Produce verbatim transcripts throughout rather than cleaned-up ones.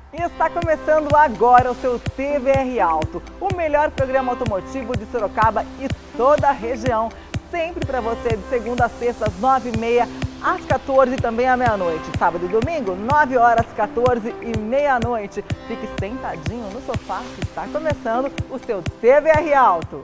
E está começando agora o seu T V R Auto, o melhor programa automotivo de Sorocaba e toda a região. Sempre para você, de segunda a sexta, às nove e meia, às quatorze e também à meia-noite. Sábado e domingo, nove horas, quatorze e meia-noite. Fique sentadinho no sofá que está começando o seu T V R Auto.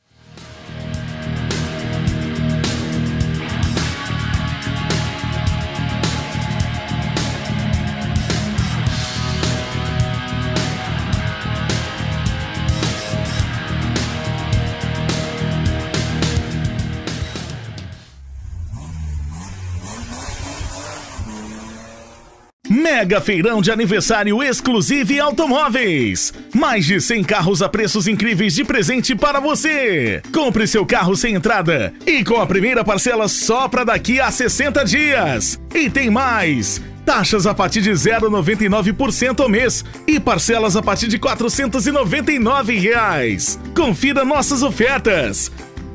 Mega Feirão de Aniversário Exclusive Automóveis. Mais de cem carros a preços incríveis de presente para você. Compre seu carro sem entrada e com a primeira parcela só para daqui a sessenta dias. E tem mais! Taxas a partir de zero vírgula noventa e nove por cento ao mês e parcelas a partir de quatrocentos e noventa e nove reais. Confira nossas ofertas.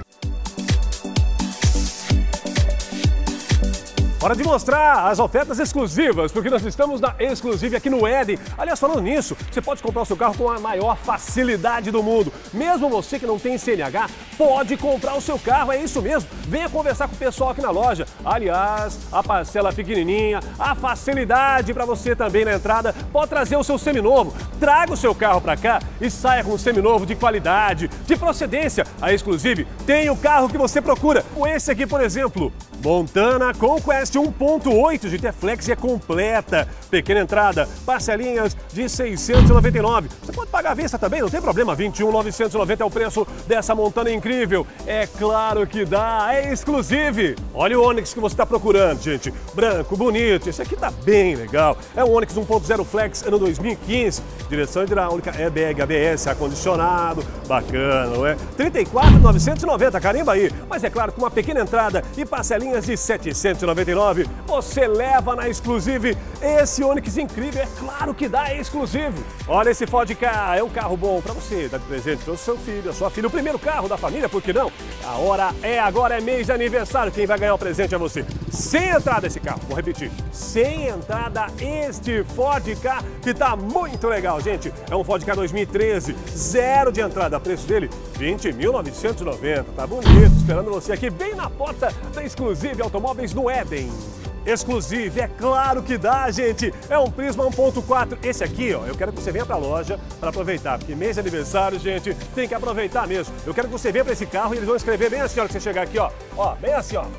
Hora de mostrar as ofertas exclusivas, porque nós estamos na Exclusive aqui no Éden. Aliás, falando nisso, você pode comprar o seu carro com a maior facilidade do mundo. Mesmo você que não tem C N H, pode comprar o seu carro, é isso mesmo. Venha conversar com o pessoal aqui na loja. Aliás, a parcela pequenininha, a facilidade para você também na entrada. Pode trazer o seu seminovo. Traga o seu carro para cá e saia com um seminovo de qualidade, de procedência. A Exclusive tem o carro que você procura. Esse aqui, por exemplo, Montana Conquest um ponto oito G T Flex é completa. Pequena entrada, parcelinhas de seiscentos e noventa e nove. Você pode pagar à vista também, não tem problema. vinte e um mil novecentos e noventa é o preço dessa Montana incrível. É claro que dá, é Exclusive. Olha o Onix que você está procurando, gente. Branco, bonito, esse aqui tá bem legal. É o Onix um ponto zero Flex, ano dois mil e quinze. Direção hidráulica, airbag, A B S, ar-condicionado. Bacana, não é? trinta e quatro mil novecentos e noventa, carimba aí. Mas é claro, com uma pequena entrada e parcelinhas de setecentos e noventa e nove, você leva na Exclusive esse Onix incrível. É claro que dá, é Exclusive. Olha esse Ford Ka, é um carro bom para você dar de presente para o seu filho, a sua filha, o primeiro carro da família, por que não? A hora é agora, é mês de aniversário, quem vai ganhar o presente é você. Sem entrada esse carro, vou repetir, sem entrada este Ford Ka, que tá muito legal, gente. É um Ford Ka dois mil e treze, zero de entrada, preço dele vinte mil novecentos e noventa, tá bonito, esperando você aqui bem na porta da Exclusive Automóveis no Éden. Exclusive, é claro que dá, gente. É um Prisma um ponto quatro. Esse aqui, ó, eu quero que você venha pra loja para aproveitar, porque mês de aniversário, gente, tem que aproveitar mesmo. Eu quero que você venha para esse carro e eles vão escrever bem assim, ó, que você chegar aqui, ó. Ó, bem assim, ó.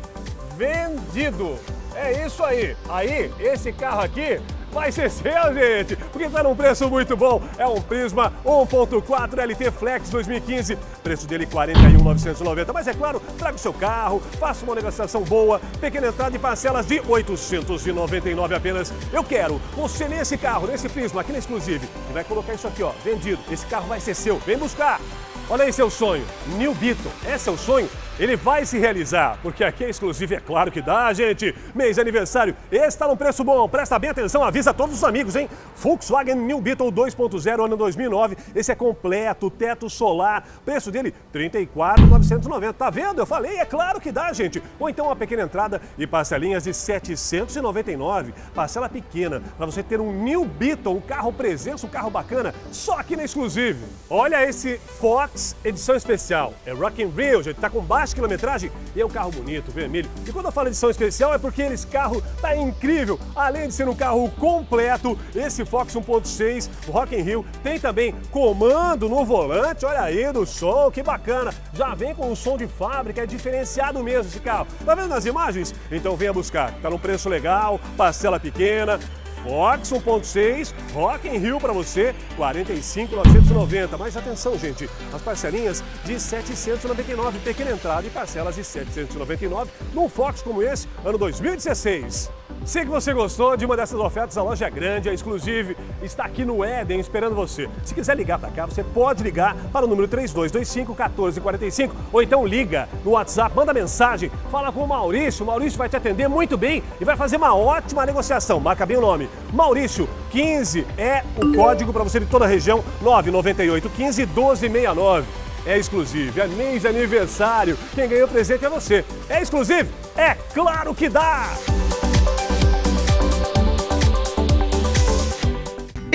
Vendido. É isso aí. Aí, esse carro aqui vai ser seu, gente, porque tá num preço muito bom. É um Prisma um ponto quatro L T Flex dois mil e quinze, preço dele quarenta e um mil novecentos e noventa. Mas é claro, traga o seu carro, faça uma negociação boa, pequena entrada e parcelas de oitocentos e noventa e nove apenas. Eu quero você nesse carro, nesse Prisma, aqui na Exclusive, e vai colocar isso aqui, ó, vendido. Esse carro vai ser seu, vem buscar. Olha aí seu sonho, New Beetle, é seu sonho? Ele vai se realizar, porque aqui é Exclusive, é claro que dá, gente. Mês de aniversário, esse está num preço bom, presta bem atenção, avisa todos os amigos, hein? Volkswagen New Beetle dois ponto zero, ano dois mil e nove, esse é completo, teto solar, preço dele trinta e quatro mil novecentos e noventa, tá vendo? Eu falei, é claro que dá, gente. Ou então uma pequena entrada e parcelinhas de setecentos e noventa e nove, parcela pequena, para você ter um New Beetle, um carro presença, um carro bacana, só aqui na Exclusive. Olha esse Fox edição especial, é Rock in Rio, gente, tá com baixa quilometragem e é um carro bonito, vermelho. E quando eu falo edição especial é porque esse carro tá incrível. Além de ser um carro completo, esse Fox um ponto seis, o Rock in Rio, tem também comando no volante, olha aí, do som, que bacana. Já vem com um som de fábrica, é diferenciado mesmo esse carro. Tá vendo nas imagens? Então venha buscar, tá num preço legal, parcela pequena. Fox um ponto seis, Rock in Rio para você, quarenta e cinco mil novecentos e noventa. Mas atenção, gente, as parcelinhas de setecentos e noventa e nove, pequena entrada e parcelas de setecentos e noventa e nove num Fox como esse, ano dois mil e dezesseis. Sei que você gostou de uma dessas ofertas, a loja é grande, a Exclusive está aqui no Éden esperando você. Se quiser ligar para cá, você pode ligar para o número três dois dois cinco, um quatro quatro cinco ou então liga no WhatsApp, manda mensagem, fala com o Maurício, o Maurício vai te atender muito bem e vai fazer uma ótima negociação, marca bem o nome. Maurício quinze é o código para você de toda a região, nove nove oito, quinze, doze sessenta e nove. É Exclusive, é mês de aniversário, quem ganhou o presente é você. É Exclusive? É claro que dá!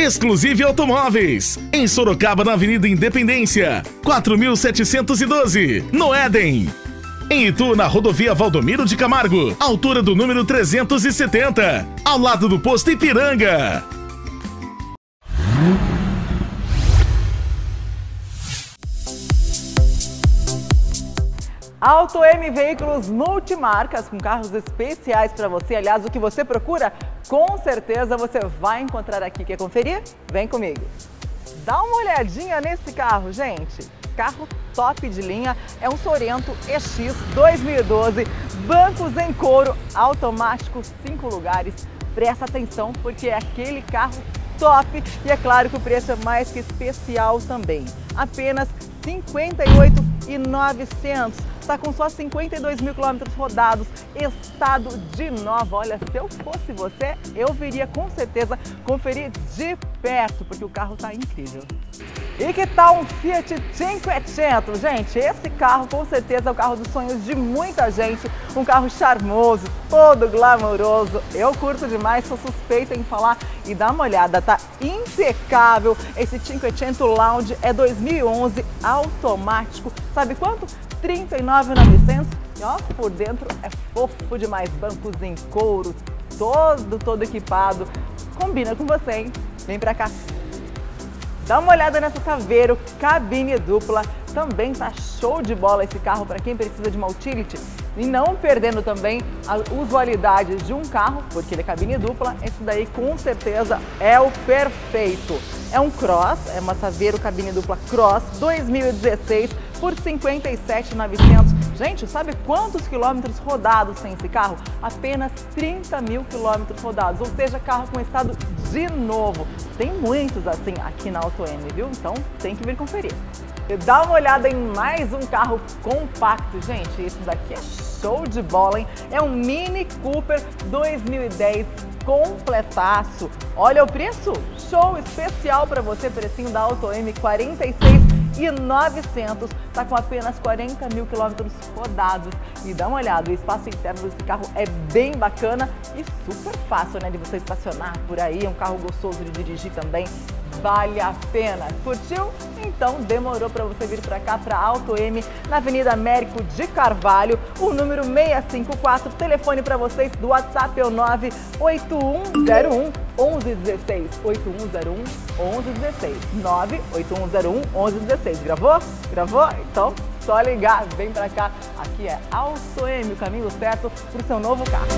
Exclusive Automóveis, em Sorocaba, na Avenida Independência, quatro mil setecentos e doze, no Éden. Em Itu, na rodovia Valdomiro de Camargo, altura do número trezentos e setenta, ao lado do posto Ipiranga. Auto M Veículos multimarcas, com carros especiais para você. Aliás, o que você procura, com certeza você vai encontrar aqui. Quer conferir? Vem comigo. Dá uma olhadinha nesse carro, gente. Carro top de linha, é um Sorento E X dois mil e doze, bancos em couro, automático, cinco lugares. Presta atenção porque é aquele carro top e é claro que o preço é mais que especial também. Apenas cinquenta e oito mil e novecentos. Está com só cinquenta e dois mil quilômetros rodados, estado de nova. Olha, se eu fosse você, eu viria com certeza conferir de perto, porque o carro está incrível. E que tal um Fiat cinquecento? Gente, esse carro com certeza é o carro dos sonhos de muita gente. Um carro charmoso, todo glamouroso. Eu curto demais, sou suspeita em falar. E dá uma olhada, tá impecável. Esse cinquecento Lounge é dois mil e onze, automático. Sabe quanto? trinta e nove mil e novecentos. E ó, por dentro é fofo demais. Bancos em couro, todo, todo equipado. Combina com você, hein? Vem pra cá. Dá uma olhada nessa Saveiro, cabine dupla, também tá show de bola esse carro para quem precisa de uma utility. E não perdendo também a usualidade de um carro, porque ele é cabine dupla, esse daí com certeza é o perfeito. É um Cross, é uma Saveiro cabine dupla Cross dois mil e dezesseis por cinquenta e sete mil e novecentos. Gente, sabe quantos quilômetros rodados tem esse carro? Apenas trinta mil quilômetros rodados, ou seja, carro com estado de novo. Tem muitos assim aqui na Auto M, viu? Então tem que vir conferir. E dá uma olhada em mais um carro compacto, gente. Esse daqui é show de bola, hein? É um Mini Cooper dois mil e dez completaço. Olha o preço, show especial para você, precinho da Auto M, quarenta e seis mil e novecentos, tá com apenas quarenta mil quilômetros rodados. E dá uma olhada, o espaço interno desse carro é bem bacana e super fácil, né, de você estacionar por aí. É um carro gostoso de dirigir também. Vale a pena. Curtiu? Então demorou para você vir para cá, para Auto M, na Avenida Américo de Carvalho, o número seiscentos e cinquenta e quatro. Telefone para vocês do WhatsApp é o nove oito um zero um um um um seis, oito um zero um um um um seis, nove oito um zero um um um um seis. Gravou? Gravou? Então só ligar, vem para cá. Aqui é Auto M, o caminho certo para o seu novo carro.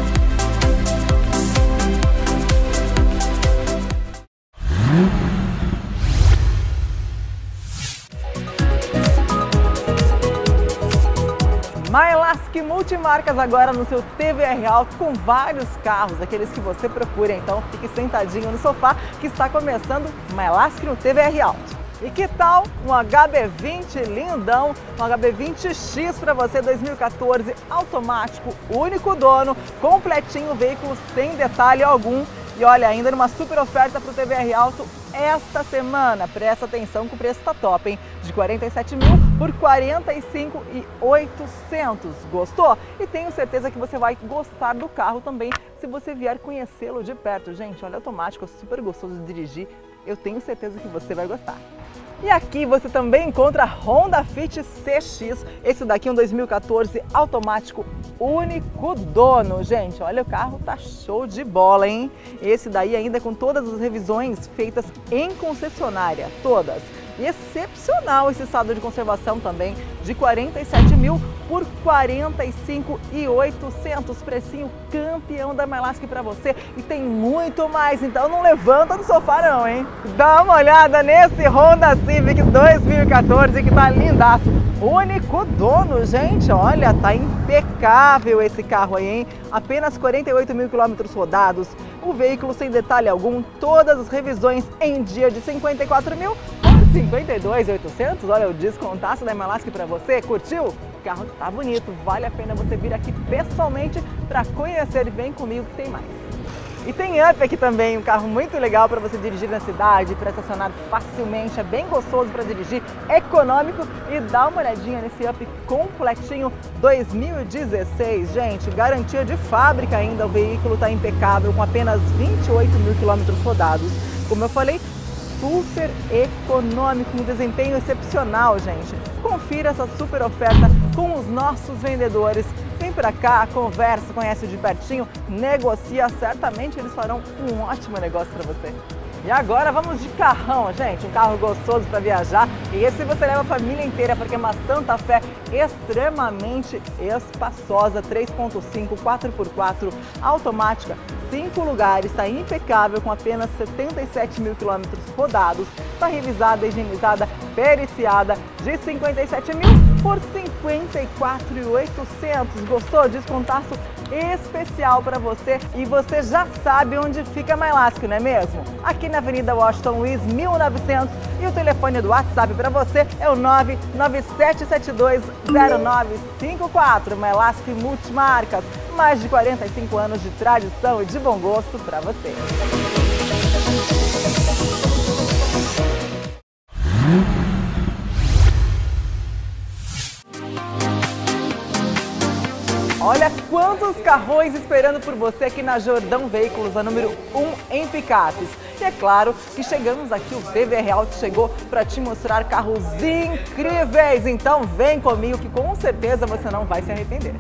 Mylask Multimarcas agora no seu T V R Alto com vários carros, aqueles que você procura. Então fique sentadinho no sofá que está começando Mylask no T V R Alto. E que tal um H B vinte lindão, um H B vinte X para você dois mil e quatorze, automático, único dono, completinho, veículo sem detalhe algum. E olha, ainda numa super oferta para o T V R Alto esta semana. Presta atenção que o preço tá top, hein? De quarenta e sete mil por quarenta e cinco mil e oitocentos. Gostou? E tenho certeza que você vai gostar do carro também se você vier conhecê-lo de perto. Gente, olha, automático, é super gostoso de dirigir. Eu tenho certeza que você vai gostar. E aqui você também encontra Honda Fit C X, esse daqui é um dois mil e quatorze automático, único dono. Gente, olha, o carro tá show de bola, hein? Esse daí ainda com todas as revisões feitas em concessionária, todas. E excepcional esse estado de conservação também, de quarenta e sete mil por quarenta e cinco mil e oitocentos, precinho campeão da Mylask para você. E tem muito mais, então não levanta do sofá não, hein? Dá uma olhada nesse Honda Civic dois mil e quatorze que tá lindaço. Único dono, gente, olha, tá impecável esse carro aí, hein? Apenas quarenta e oito mil quilômetros rodados, o veículo sem detalhe algum, todas as revisões em dia de cinquenta e quatro mil por cinquenta e dois mil e oitocentos. Olha o descontaço da Mylask para você, curtiu? O carro tá bonito, vale a pena você vir aqui pessoalmente para conhecer. Vem comigo que tem mais. E tem Up aqui também, um carro muito legal para você dirigir na cidade, para estacionar facilmente, é bem gostoso para dirigir, econômico. E dá uma olhadinha nesse Up completinho dois mil e dezesseis, gente, garantia de fábrica ainda, o veículo está impecável com apenas vinte e oito mil quilômetros rodados. Como eu falei, super econômico, um desempenho excepcional, gente. Confira essa super oferta com os nossos vendedores. Vem pra cá, conversa, conhece de pertinho, negocia, certamente eles farão um ótimo negócio para você. E agora vamos de carrão, gente, um carro gostoso para viajar. E esse você leva a família inteira, porque é uma Santa Fé extremamente espaçosa, três ponto cinco, quatro por quatro, automática, cinco lugares, está impecável, com apenas setenta e sete mil quilômetros rodados, está revisada, higienizada, periciada, de cinquenta e sete mil por cinquenta e quatro mil e oitocentos. Gostou? Descontaço especial para você, e você já sabe onde fica a Mylasco, não é mesmo? Aqui na Avenida Washington Luiz, mil e novecentos, e o telefone do WhatsApp para você é o nove nove sete sete dois zero nove cinco quatro. Mylasco Multimarcas, mais de quarenta e cinco anos de tradição e de bom gosto para você. Olha quantos carrões esperando por você aqui na Jordão Veículos, a número um em picapes. E é claro que chegamos aqui, o T V R Auto chegou para te mostrar carros incríveis. Então vem comigo que com certeza você não vai se arrepender.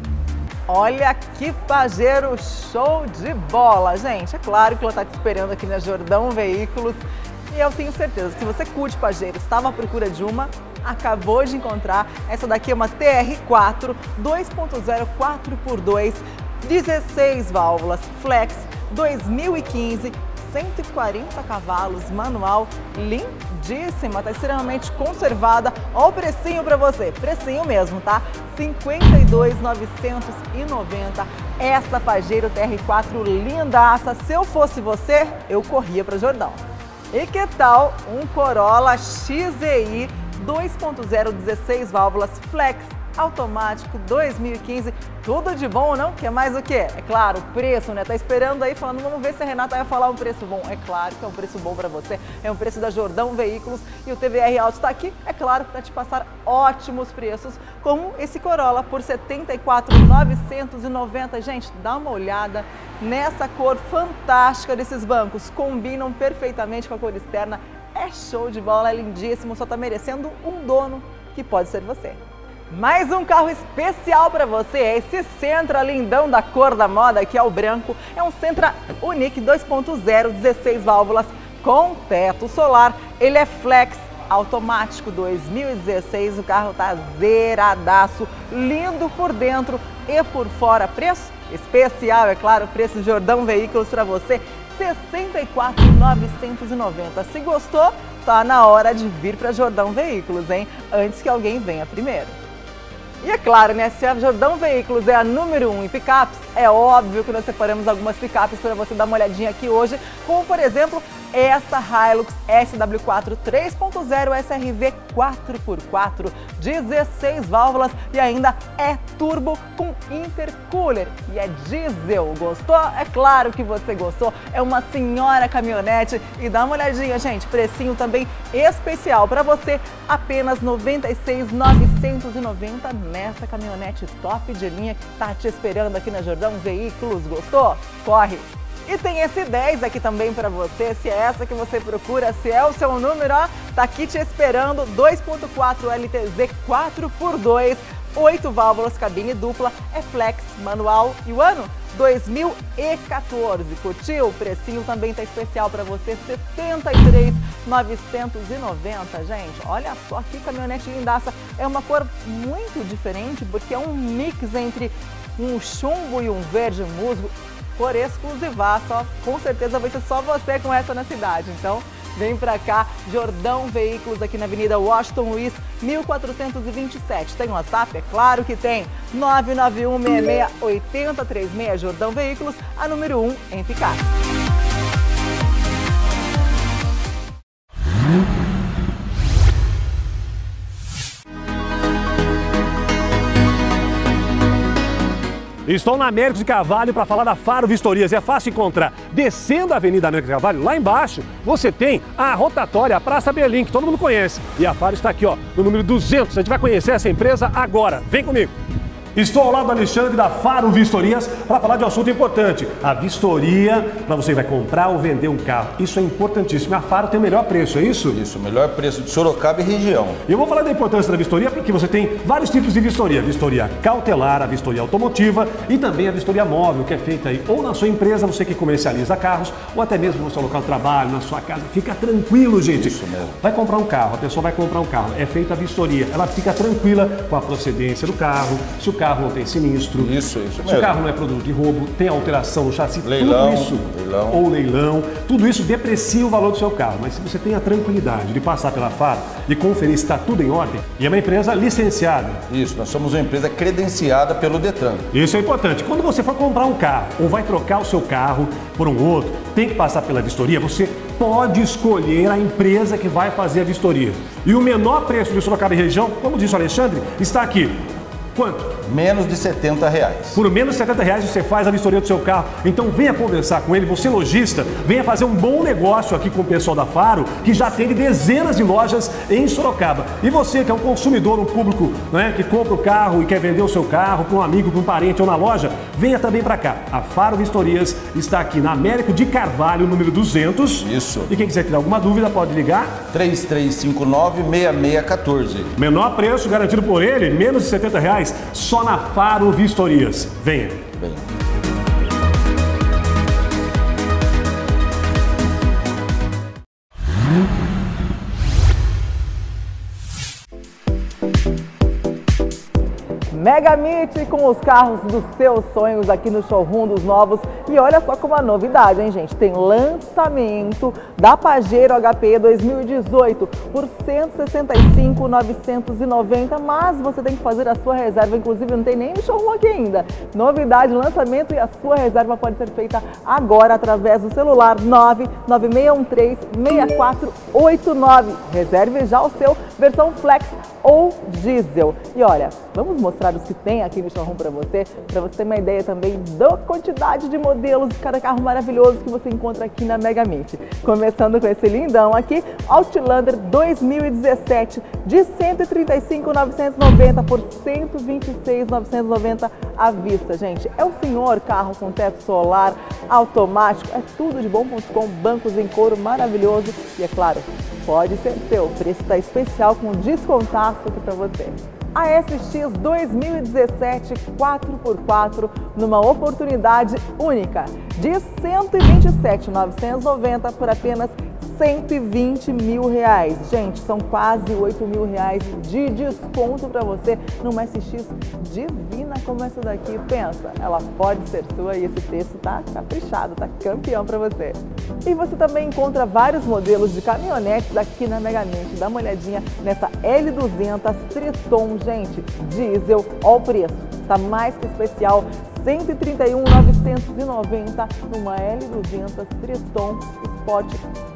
Olha que Pajero show de bola, gente. É claro que ela está te esperando aqui na Jordão Veículos. E eu tenho certeza que se você curte Pajero, estava à procura de uma, acabou de encontrar. Essa daqui é uma T R quatro dois ponto zero quatro por dois, dezesseis válvulas, flex, dois mil e quinze, cento e quarenta cavalos, manual, lindíssima, tá extremamente conservada. Olha o precinho para você, precinho mesmo, tá? cinquenta e dois mil novecentos e noventa. Essa Pajero T R quatro lindaça. Se eu fosse você, eu corria para Jordão. E que tal um Corolla X E I dois ponto zero, dezesseis válvulas, flex, automático, dois mil e quinze, tudo de bom ou não? Quer mais o quê? É claro, preço, né? Tá esperando aí, falando, vamos ver se a Renata vai falar um preço bom. É claro que é um preço bom para você, é um preço da Jordão Veículos, e o T V R Auto está aqui, é claro, para te passar ótimos preços, como esse Corolla por setenta e quatro mil novecentos e noventa. Gente, dá uma olhada nessa cor fantástica desses bancos, combinam perfeitamente com a cor externa. É show de bola, é lindíssimo, só tá merecendo um dono que pode ser você. Mais um carro especial para você, é esse Sentra lindão da cor da moda, que é o branco. É um Sentra Unique dois ponto zero, dezesseis válvulas, com teto solar. Ele é flex, automático, dois mil e dezesseis, o carro tá zeradaço, lindo por dentro e por fora. Preço especial, é claro, preço Jordão Veículos para você, sessenta e quatro mil novecentos e noventa. Se gostou, tá na hora de vir para Jordão Veículos, hein? Antes que alguém venha primeiro. E é claro, né? Se a Jordão Veículos é a número um em picapes, é óbvio que nós separamos algumas picapes para você dar uma olhadinha aqui hoje, como por exemplo essa Hilux S W quatro três ponto zero S R V quatro por quatro, dezesseis válvulas e ainda é turbo com intercooler e é diesel. Gostou? É claro que você gostou. É uma senhora caminhonete e dá uma olhadinha, gente. Precinho também especial para você, apenas noventa e seis mil novecentos e noventa nessa caminhonete top de linha que tá te esperando aqui na Jordão Veículos. Gostou? Corre! E tem esse dez aqui também para você, se é essa que você procura, se é o seu número, ó, tá aqui te esperando, dois ponto quatro L T Z quatro por dois, oito válvulas, cabine dupla, é flex, manual e o ano? dois mil e quatorze. Curtiu? O precinho também tá especial para você, setenta e três mil novecentos e noventa, gente. Olha só que caminhonete lindaça, é uma cor muito diferente porque é um mix entre um chumbo e um verde musgo. Cor exclusivaça, ó. Com certeza vai ser só você com essa na cidade. Então, vem pra cá, Jordão Veículos, aqui na Avenida Washington Luiz, mil quatrocentos e vinte e sete. Tem WhatsApp? É claro que tem. nove nove um, seis seis oito zero três seis, Jordão Veículos, a número um em picapes. Estou na Américo de Carvalho para falar da Faro Vistorias. É fácil encontrar. Descendo a Avenida Américo de Carvalho, lá embaixo, você tem a rotatória, a Praça Berlim, que todo mundo conhece. E a Faro está aqui, ó, no número duzentos. A gente vai conhecer essa empresa agora. Vem comigo. Estou ao lado do Alexandre da Faro Vistorias para falar de um assunto importante. A vistoria para você vai comprar ou vender um carro. Isso é importantíssimo. A Faro tem o melhor preço, é isso? Isso, o melhor preço de Sorocaba e região. E eu vou falar da importância da vistoria porque você tem vários tipos de vistoria. Vistoria cautelar, a vistoria automotiva e também a vistoria móvel, que é feita aí ou na sua empresa, você que comercializa carros, ou até mesmo no seu local de trabalho, na sua casa. Fica tranquilo, gente. Isso mesmo. Vai comprar um carro, a pessoa vai comprar um carro, é feita a vistoria. Ela fica tranquila com a procedência do carro, se o carro não tem sinistro, isso, isso se mesmo. o carro não é produto de roubo, tem alteração no chassi, leilão, tudo isso, leilão. ou leilão, tudo isso deprecia o valor do seu carro. Mas se você tem a tranquilidade de passar pela Faro e conferir se está tudo em ordem, e é uma empresa licenciada. Isso, nós somos uma empresa credenciada pelo Detran. Isso é importante. Quando você for comprar um carro ou vai trocar o seu carro por um outro, tem que passar pela vistoria, você pode escolher a empresa que vai fazer a vistoria. E o menor preço de Sorocaba e região, como disse o Alexandre, está aqui. Quanto? Menos de setenta reais. Por menos de setenta reais você faz a vistoria do seu carro. Então venha conversar com ele, você lojista, venha fazer um bom negócio aqui com o pessoal da Faro, que já atende dezenas de lojas em Sorocaba. E você que é um consumidor, um público, né, que compra o carro e quer vender o seu carro para um amigo, para um parente ou na loja, venha também para cá. A Faro Vistorias está aqui na Américo de Carvalho, número duzentos. Isso. E quem quiser tirar alguma dúvida pode ligar. três três cinco nove, seis seis um quatro. Menor preço garantido por ele, menos de setenta reais, só na Faro Vistorias. Venha. Bem. Mega Meet com os carros dos seus sonhos aqui no showroom dos novos. E olha só como a novidade, hein, gente? Tem lançamento da Pajero H P dois mil e dezoito por cento e sessenta e cinco mil novecentos e noventa, mas você tem que fazer a sua reserva, inclusive não tem nem no showroom aqui ainda. Novidade, lançamento, e a sua reserva pode ser feita agora através do celular nove nove seis um três, seis quatro oito nove. Reserve já o seu, versão Flex ou diesel. E olha, vamos mostrar os que tem aqui no showroom para você, para você ter uma ideia também da quantidade de modelos de cada carro maravilhoso que você encontra aqui na Mega Meet. Começando com esse lindão aqui, Outlander dois mil e dezessete, de cento e trinta e cinco mil novecentos e noventa por cento e vinte e seis mil novecentos e noventa à vista, gente. É o senhor carro com teto solar, automático, é tudo de bom ponto com, bancos em couro maravilhoso e, é claro, pode ser seu. O preço está especial com descontaço aqui para você. A S X dois mil e dezessete quatro por quatro numa oportunidade única de cento e vinte e sete mil novecentos e noventa por apenas cento e vinte mil reais. Gente, são quase oito mil reais de desconto para você numa S X divina como essa daqui. Pensa, ela pode ser sua e esse preço tá caprichado, tá campeão para você. E você também encontra vários modelos de caminhonetes aqui na Mega Meet. Dá uma olhadinha nessa L duzentos Triton, gente, diesel. Olha o preço, tá mais que especial. cento e trinta e um mil novecentos e noventa numa L duzentos Triton Sport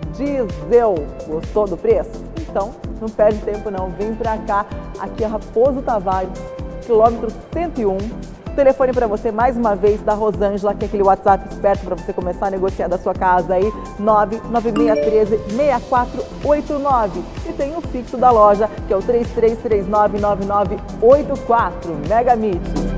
diesel. Gostou do preço? Então, não perde tempo não, vem pra cá, aqui é Raposo Tavares, quilômetro cento e um. Telefone para você mais uma vez da Rosângela, que é aquele WhatsApp esperto para você começar a negociar da sua casa aí, nove nove seis um três, seis quatro oito nove. E tem o fixo da loja, que é o três três três nove, nove nove oito quatro. Mega Meet.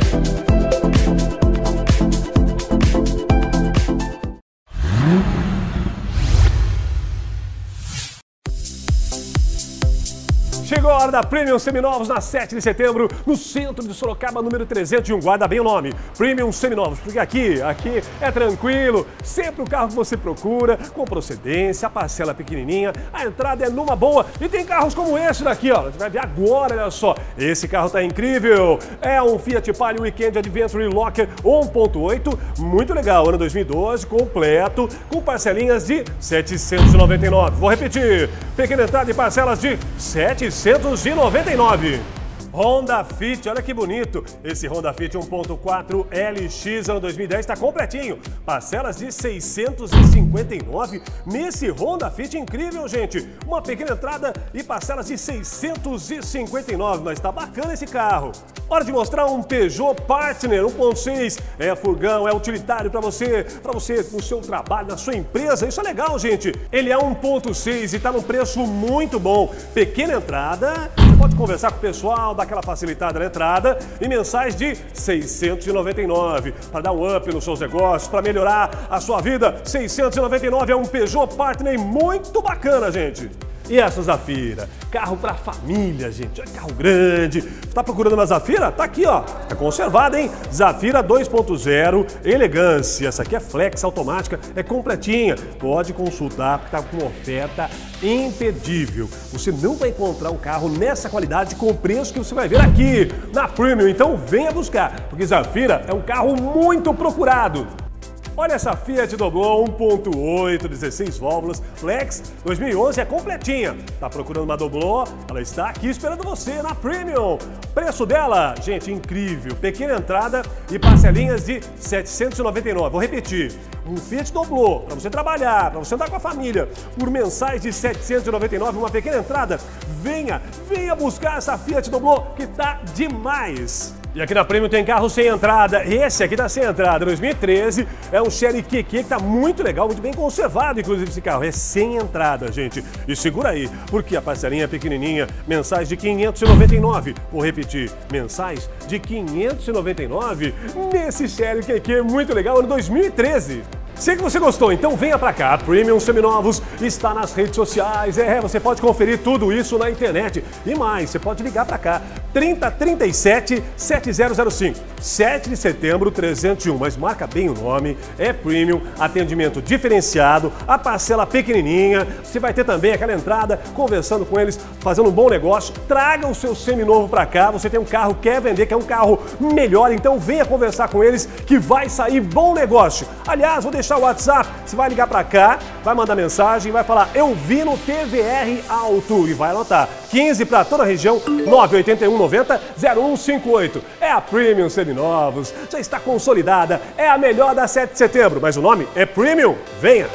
Chegou a hora da Premium Seminovos na sete de setembro, no centro de Sorocaba, número trezentos e um. Guarda bem o nome, Premium Seminovos, porque aqui, aqui é tranquilo, sempre o carro que você procura, com procedência, a parcela pequenininha, a entrada é numa boa e tem carros como esse daqui, ó. Você vai ver agora, olha só, esse carro tá incrível. É um Fiat Palio Weekend Adventure Locker um ponto oito, muito legal, ano dois mil e doze, completo, com parcelinhas de setecentos e noventa e nove. Vou repetir, pequena entrada e parcelas de setecentos e noventa e nove. Honda Fit, olha que bonito. Esse Honda Fit um ponto quatro L X ano dois mil e dez está completinho. Parcelas de seiscentos e cinquenta e nove nesse Honda Fit incrível, gente. Uma pequena entrada e parcelas de seiscentos e cinquenta e nove, mas tá bacana esse carro. Hora de mostrar um Peugeot Partner um ponto seis. É furgão, é utilitário para você, para você no seu trabalho, na sua empresa. Isso é legal, gente. Ele é um ponto seis e tá num preço muito bom. Pequena entrada, você pode conversar com o pessoal, dar aquela facilitada na entrada e mensais de seiscentos e noventa e nove reais para dar um up nos seus negócios, para melhorar a sua vida. seiscentos e noventa e nove reais é um Peugeot Partner muito bacana, gente. E essa Zafira? Carro para família, gente. É carro grande. Tá procurando uma Zafira? Tá aqui, ó. É conservada, hein? Zafira dois ponto zero, elegância. Essa aqui é flex automática, é completinha. Pode consultar, porque tá com uma oferta imperdível. Você não vai encontrar um carro nessa qualidade com o preço que você vai ver aqui na Premium. Então venha buscar, porque Zafira é um carro muito procurado. Olha essa Fiat Doblò um ponto oito, dezesseis válvulas, flex, dois mil e onze, é completinha. Tá procurando uma Doblò? Ela está aqui esperando você na Premium. Preço dela, gente, incrível. Pequena entrada e parcelinhas de setecentos e noventa e nove reais. Vou repetir. Um Fiat Doblò, para você trabalhar, para você andar com a família, por mensais de setecentos e noventa e nove reais, uma pequena entrada. Venha, venha buscar essa Fiat Doblò que tá demais. E aqui na Premium tem carro sem entrada. Esse aqui tá sem entrada, dois mil e treze, é um Chery Q Q que tá muito legal, muito bem conservado, inclusive esse carro. É sem entrada, gente. E segura aí, porque a parcelinha é pequenininha, mensais de quinhentos e noventa e nove reais. Vou repetir, mensais de quinhentos e noventa e nove reais nesse Chery Q Q muito legal, ano dois mil e treze. Sei que você gostou, então venha pra cá. A Premium Seminovos está nas redes sociais. É, você pode conferir tudo isso na internet. E mais, você pode ligar pra cá. trinta, trinta e sete, setenta zero cinco. sete de setembro, trezentos e um. Mas marca bem o nome. É Premium, atendimento diferenciado, a parcela pequenininha. Você vai ter também aquela entrada, conversando com eles, fazendo um bom negócio. Traga o seu seminovo pra cá. Você tem um carro, quer vender, quer um carro melhor. Então venha conversar com eles que vai sair bom negócio. Aliás, vou deixar o WhatsApp, você vai ligar pra cá, vai mandar mensagem, vai falar eu vi no T V R Auto e vai anotar quinze para toda a região, nove oito um, noventa, zero um cinco oito. É a Premium Seminovos, já está consolidada, é a melhor da sete de setembro, mas o nome é Premium. Venha!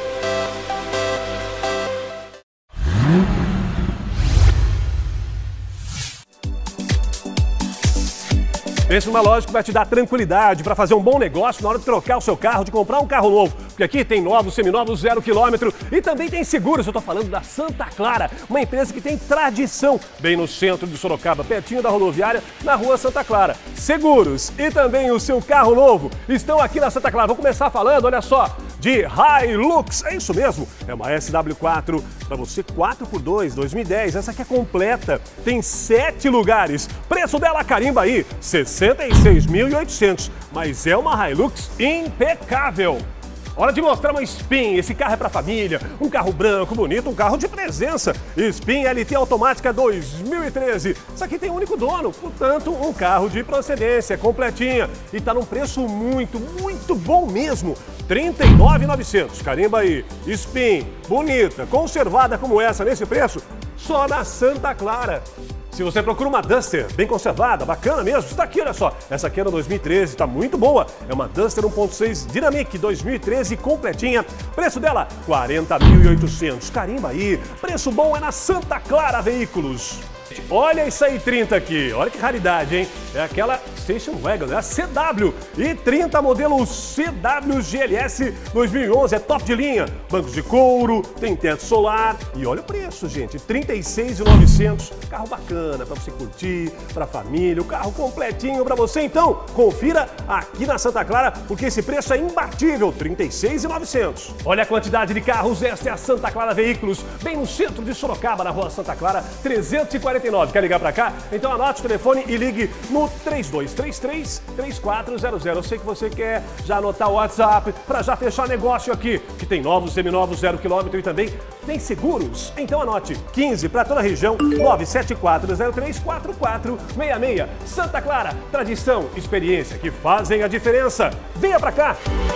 Pense numa loja que vai te dar tranquilidade para fazer um bom negócio na hora de trocar o seu carro, de comprar um carro novo. Porque aqui tem novos, seminovos, zero quilômetro e também tem seguros. Eu estou falando da Santa Clara, uma empresa que tem tradição bem no centro de Sorocaba, pertinho da rodoviária, na rua Santa Clara. Seguros e também o seu carro novo estão aqui na Santa Clara. Vou começar falando, olha só, de Hilux. É isso mesmo, é uma S W quatro para você, quatro por dois, dois mil e dez. Essa aqui é completa, tem sete lugares. Preço dela, carimba aí, sessenta e seis mil e oitocentos, mas é uma Hilux impecável. Hora de mostrar uma Spin. Esse carro é para família, um carro branco, bonito, um carro de presença. Spin L T automática dois mil e treze. Isso aqui tem um único dono, portanto, um carro de procedência, completinha. E tá num preço muito, muito bom mesmo. trinta e nove mil e novecentos. Carimba aí. Spin, bonita, conservada como essa, nesse preço, só na Santa Clara. Se você procura uma Duster bem conservada, bacana mesmo, está aqui, olha só. Essa aqui é da dois mil e treze, está muito boa. É uma Duster um ponto seis Dynamic dois mil e treze, completinha. Preço dela, quarenta mil e oitocentos. Carimba aí. Preço bom é na Santa Clara Veículos. Olha isso aí, trinta aqui. Olha que raridade, hein? É aquela Station Wagon, é a C W. E trinta modelo C W G L S dois mil e onze, é top de linha. Bancos de couro, tem teto solar. E olha o preço, gente, trinta e seis mil e novecentos. Carro bacana para você curtir, para a família. O carro completinho para você. Então, confira aqui na Santa Clara, porque esse preço é imbatível, trinta e seis mil e novecentos. Olha a quantidade de carros. Esta é a Santa Clara Veículos, bem no centro de Sorocaba, na rua Santa Clara, trezentos e quarenta e nove. Quer ligar para cá? Então anote o telefone e ligue no três dois três três, três quatro zero zero. Eu sei que você quer já anotar o WhatsApp para já fechar negócio aqui, que tem novos, seminovos, zero quilômetro e também tem seguros. Então anote, quinze para toda a região, nove sete quatro zero três quatro quatro seis seis. Santa Clara, tradição, experiência que fazem a diferença. Venha para cá!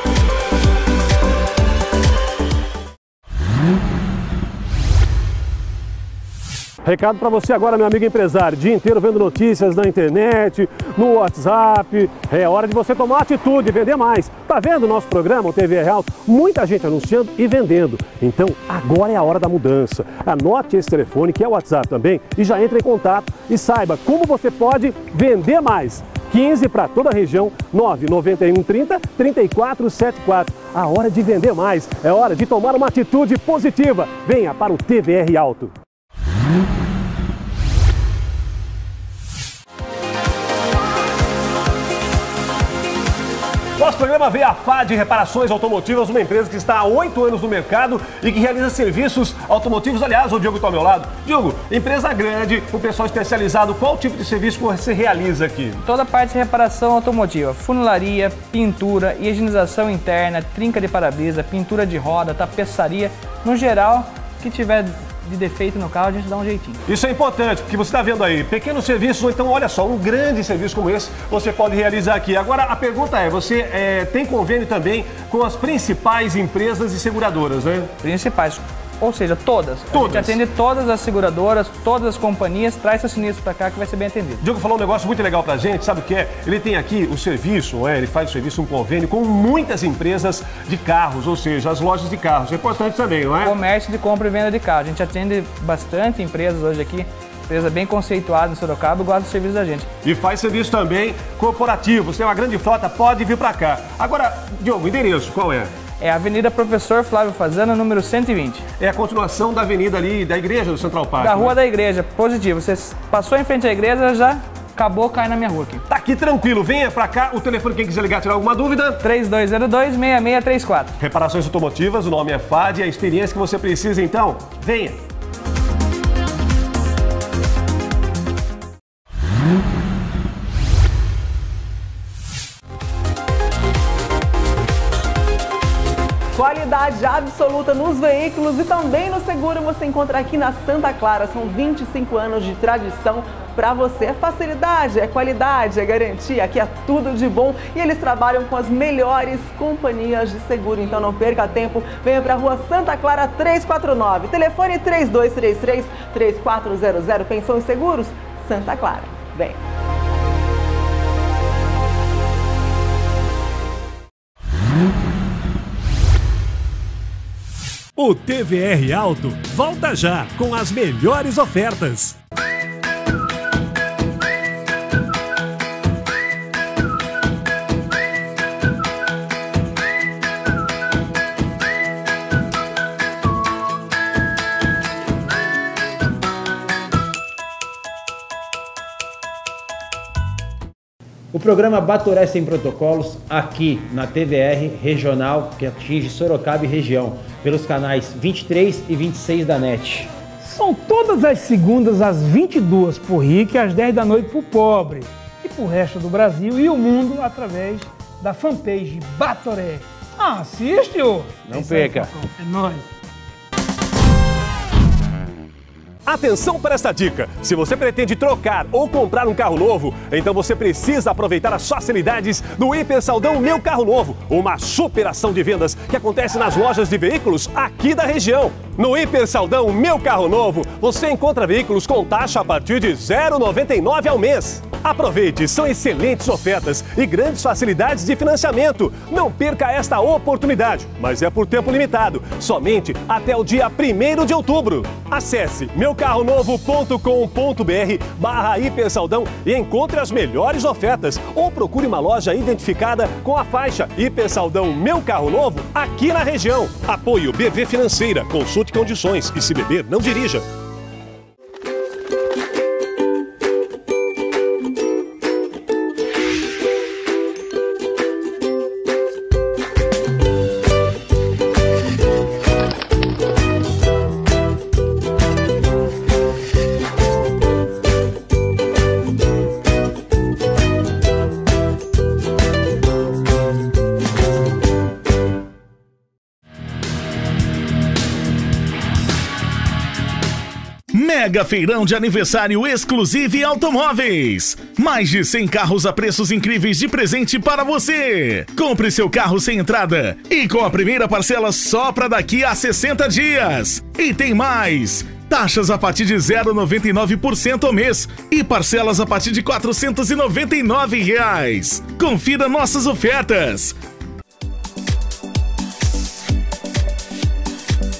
Recado para você agora, meu amigo empresário, dia inteiro vendo notícias na internet, no WhatsApp. É hora de você tomar atitude e vender mais. Tá vendo o nosso programa, o T V R Auto? Muita gente anunciando e vendendo. Então, agora é a hora da mudança. Anote esse telefone, que é o WhatsApp também, e já entre em contato e saiba como você pode vender mais. quinze para toda a região, nove nove um, trinta, trinta e quatro setenta e quatro. A hora de vender mais, é hora de tomar uma atitude positiva. Venha para o T V R Auto. Nosso programa veio a F A D Reparações Automotivas, uma empresa que está há oito anos no mercado e que realiza serviços automotivos. Aliás, o Diogo está ao meu lado. Diogo, empresa grande, o pessoal especializado, qual tipo de serviço você realiza aqui? Toda a parte de reparação automotiva, funilaria, pintura, higienização interna, trinca de para-brisa, pintura de roda, tapeçaria, no geral, que tiver de defeito no carro, a gente dá um jeitinho. Isso é importante, porque você está vendo aí, pequenos serviços, ou então, olha só, um grande serviço como esse, você pode realizar aqui. Agora, a pergunta é, você é, tem convênio também com as principais empresas e seguradoras, né? Principais, ou seja, todas. Todas. A gente atende todas as seguradoras, todas as companhias, traz seu sinistro para cá que vai ser bem atendido. O Diogo falou um negócio muito legal pra gente, sabe o que é? Ele tem aqui o serviço, é, ele faz o serviço, um convênio com muitas empresas de carros, ou seja, as lojas de carros. É importante também, não é? Comércio de compra e venda de carro. A gente atende bastante empresas hoje aqui, empresa bem conceituada em Sorocaba e gosta do serviço da gente. E faz serviço também corporativo. Você tem uma grande frota, pode vir pra cá. Agora, Diogo, o endereço, qual é? É a Avenida Professor Flávio Fazana, número cento e vinte. É a continuação da avenida ali, da igreja do Central Park. Da Rua né? da Igreja, positivo. Você passou em frente à igreja, já acabou, cai na minha rua aqui. Tá aqui tranquilo, venha pra cá. O telefone, quem quiser ligar, tirar alguma dúvida? três dois zero dois, seis seis três quatro. Reparações automotivas, o nome é F A D, a experiência que você precisa, então, venha. Qualidade absoluta nos veículos e também no seguro você encontra aqui na Santa Clara. São vinte e cinco anos de tradição para você. É facilidade, é qualidade, é garantia. Aqui é tudo de bom e eles trabalham com as melhores companhias de seguro. Então não perca tempo, venha para a Rua Santa Clara trezentos e quarenta e nove. Telefone três dois três três, três quatro zero zero. Pensou em seguros? Santa Clara. Vem. O T V R Auto volta já com as melhores ofertas. O programa Batoré Sem Protocolos, aqui na T V R Regional, que atinge Sorocaba e região, pelos canais vinte e três e vinte e seis da NET. São todas as segundas às vinte e duas por rico e às dez da noite por pobre. E pro resto do Brasil e o mundo através da fanpage Batoré. Ah, assiste, ô! Não perca! É nóis! Atenção para esta dica! Se você pretende trocar ou comprar um carro novo, então você precisa aproveitar as facilidades do Hiper Saldão Meu Carro Novo, uma super ação de vendas que acontece nas lojas de veículos aqui da região. No Hiper Saldão Meu Carro Novo, você encontra veículos com taxa a partir de zero vírgula noventa e nove ao mês. Aproveite, são excelentes ofertas e grandes facilidades de financiamento. Não perca esta oportunidade, mas é por tempo limitado, somente até o dia primeiro de outubro. Acesse meu carro novo ponto com ponto br barra Hiper Saldão e encontre as melhores ofertas ou procure uma loja identificada com a faixa Hiper Saldão Meu Carro Novo aqui na região. Apoio B V Financeira, consulte condições e se beber, não dirija. Mega Feirão de Aniversário Exclusive Automóveis. Mais de cem carros a preços incríveis de presente para você. Compre seu carro sem entrada e com a primeira parcela só para daqui a sessenta dias. E tem mais! Taxas a partir de zero vírgula noventa e nove por cento ao mês e parcelas a partir de quatrocentos e noventa e nove reais. Confira nossas ofertas.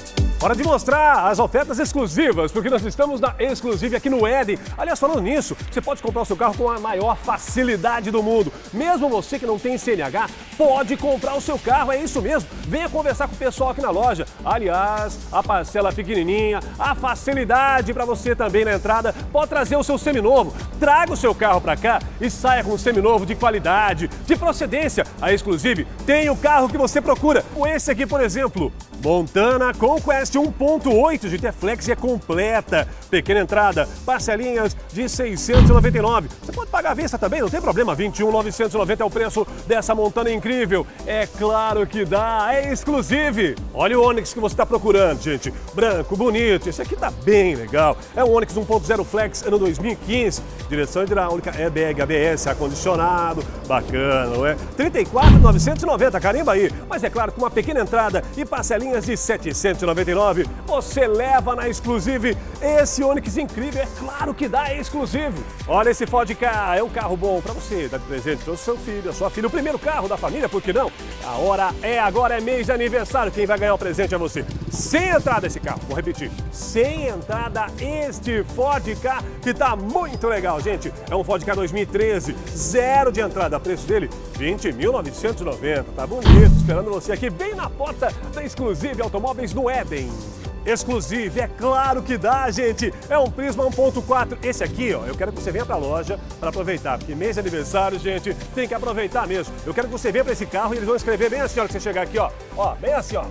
Hora de mostrar as ofertas exclusivas, porque nós estamos na Exclusive aqui no Éden. Aliás, falando nisso, você pode comprar o seu carro com a maior facilidade do mundo. Mesmo você que não tem C N H, pode comprar o seu carro, é isso mesmo. Venha conversar com o pessoal aqui na loja. Aliás, a parcela pequenininha, a facilidade para você também na entrada. Pode trazer o seu seminovo. Traga o seu carro para cá e saia com um seminovo de qualidade, de procedência. A Exclusive tem o carro que você procura. Com esse aqui, por exemplo, Montana Conquest um ponto oito de T-Flex é completa. Pequena entrada, parcelinhas de seiscentos e noventa e nove. Você pode pagar à vista também, não tem problema. vinte e um mil novecentos e noventa é o preço dessa Montana incrível. É claro que dá, é Exclusive. Olha o Onix que você está procurando, gente. Branco, bonito, esse aqui tá bem legal. É um Onix um ponto zero Flex, ano dois mil e quinze. Direção hidráulica, airbag, A B S, ar-condicionado. Bacana, não é? trinta e quatro mil novecentos e noventa, carimba aí. Mas é claro, com uma pequena entrada e parcelinhas de setecentos e noventa e nove, você leva na Exclusive esse Onix incrível. É claro que dá, é Exclusive. Olha esse Ford Ka, é um carro bom para você dar de presente para o seu filho, a sua filha, o primeiro carro da família, por que não? A hora é agora, é mês de aniversário, quem vai ganhar o presente é você. Sem entrada esse carro, vou repetir, sem entrada este Ford Ka, que tá muito legal, gente. É um Ford Ka dois mil e treze, zero de entrada, preço dele vinte mil novecentos e noventa, tá bonito, esperando você aqui bem na porta da Exclusive Automóveis no Éden. Exclusive, é claro que dá, gente. É um Prisma um ponto quatro. Esse aqui, ó, eu quero que você venha pra loja para aproveitar, porque mês de aniversário, gente, tem que aproveitar mesmo. Eu quero que você venha pra esse carro e eles vão escrever bem assim, ó, que você chegar aqui, ó. Ó, bem assim, ó.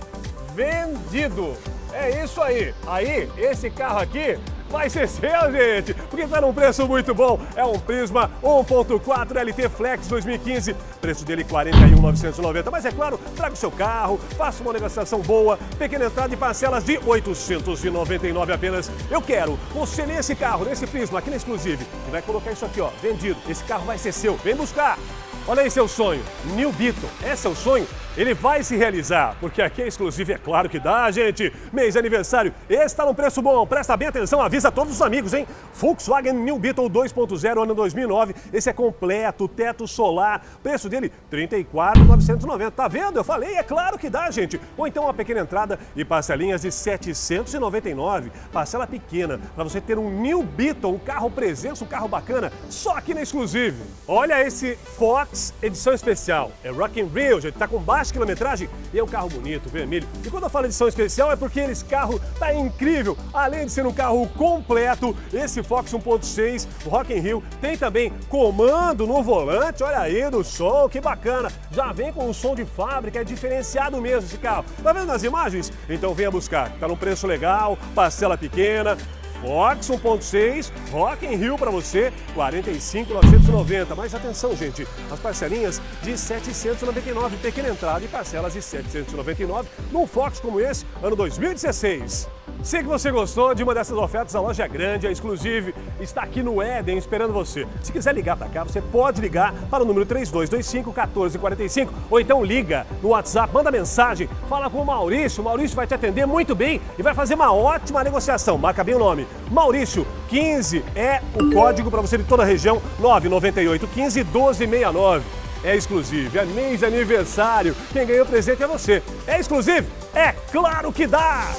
Vendido. É isso aí. Aí, esse carro aqui vai ser seu, gente, porque tá num preço muito bom. É um Prisma um ponto quatro L T Flex dois mil e quinze, preço dele quarenta e um mil novecentos e noventa. Mas é claro, traga o seu carro, faça uma negociação boa, pequena entrada e parcelas de oitocentos e noventa e nove apenas. Eu quero você nesse carro, nesse Prisma, aqui na Exclusive, e vai colocar isso aqui, ó, vendido. Esse carro vai ser seu, vem buscar. Olha aí seu sonho, New Beetle, é seu sonho? Ele vai se realizar, porque aqui é Exclusive, é claro que dá, gente. Mês de aniversário, esse tá num preço bom, presta bem atenção, avisa todos os amigos, hein? Volkswagen New Beetle dois ponto zero, ano dois mil e nove, esse é completo, teto solar, preço dele trinta e quatro mil novecentos e noventa, tá vendo? Eu falei, é claro que dá, gente. Ou então uma pequena entrada e parcelinhas de setecentos e noventa e nove, parcela pequena, para você ter um New Beetle, um carro presença, um carro bacana, só aqui na Exclusive. Olha esse Fox edição especial, é Rock in Rio, gente, tá com baixa quilometragem e é um carro bonito, vermelho. E quando eu falo edição especial é porque esse carro tá incrível. Além de ser um carro completo, esse Fox um ponto seis Rock in Rio tem também comando no volante, olha aí do som, que bacana. Já vem com um som de fábrica, é diferenciado mesmo esse carro. Tá vendo nas imagens? Então venha buscar, tá num preço legal, parcela pequena. Fox um ponto seis, Rock in Rio para você, quarenta e cinco mil novecentos e noventa. Mas atenção, gente, as parcelinhas de setecentos e noventa e nove, pequena entrada e parcelas de setecentos e noventa e nove num Fox como esse, ano dois mil e dezesseis. Sei que você gostou de uma dessas ofertas, a loja é grande, a Exclusive está aqui no Éden esperando você. Se quiser ligar para cá, você pode ligar para o número três dois dois cinco, um quatro quatro cinco ou então liga no WhatsApp, manda mensagem, fala com o Maurício, o Maurício vai te atender muito bem e vai fazer uma ótima negociação, marca bem o nome. Maurício quinze é o código para você de toda a região, nove nove oito um cinco, um dois seis nove. É Exclusive, é mês de aniversário, quem ganhou o presente é você. É Exclusive? É claro que dá!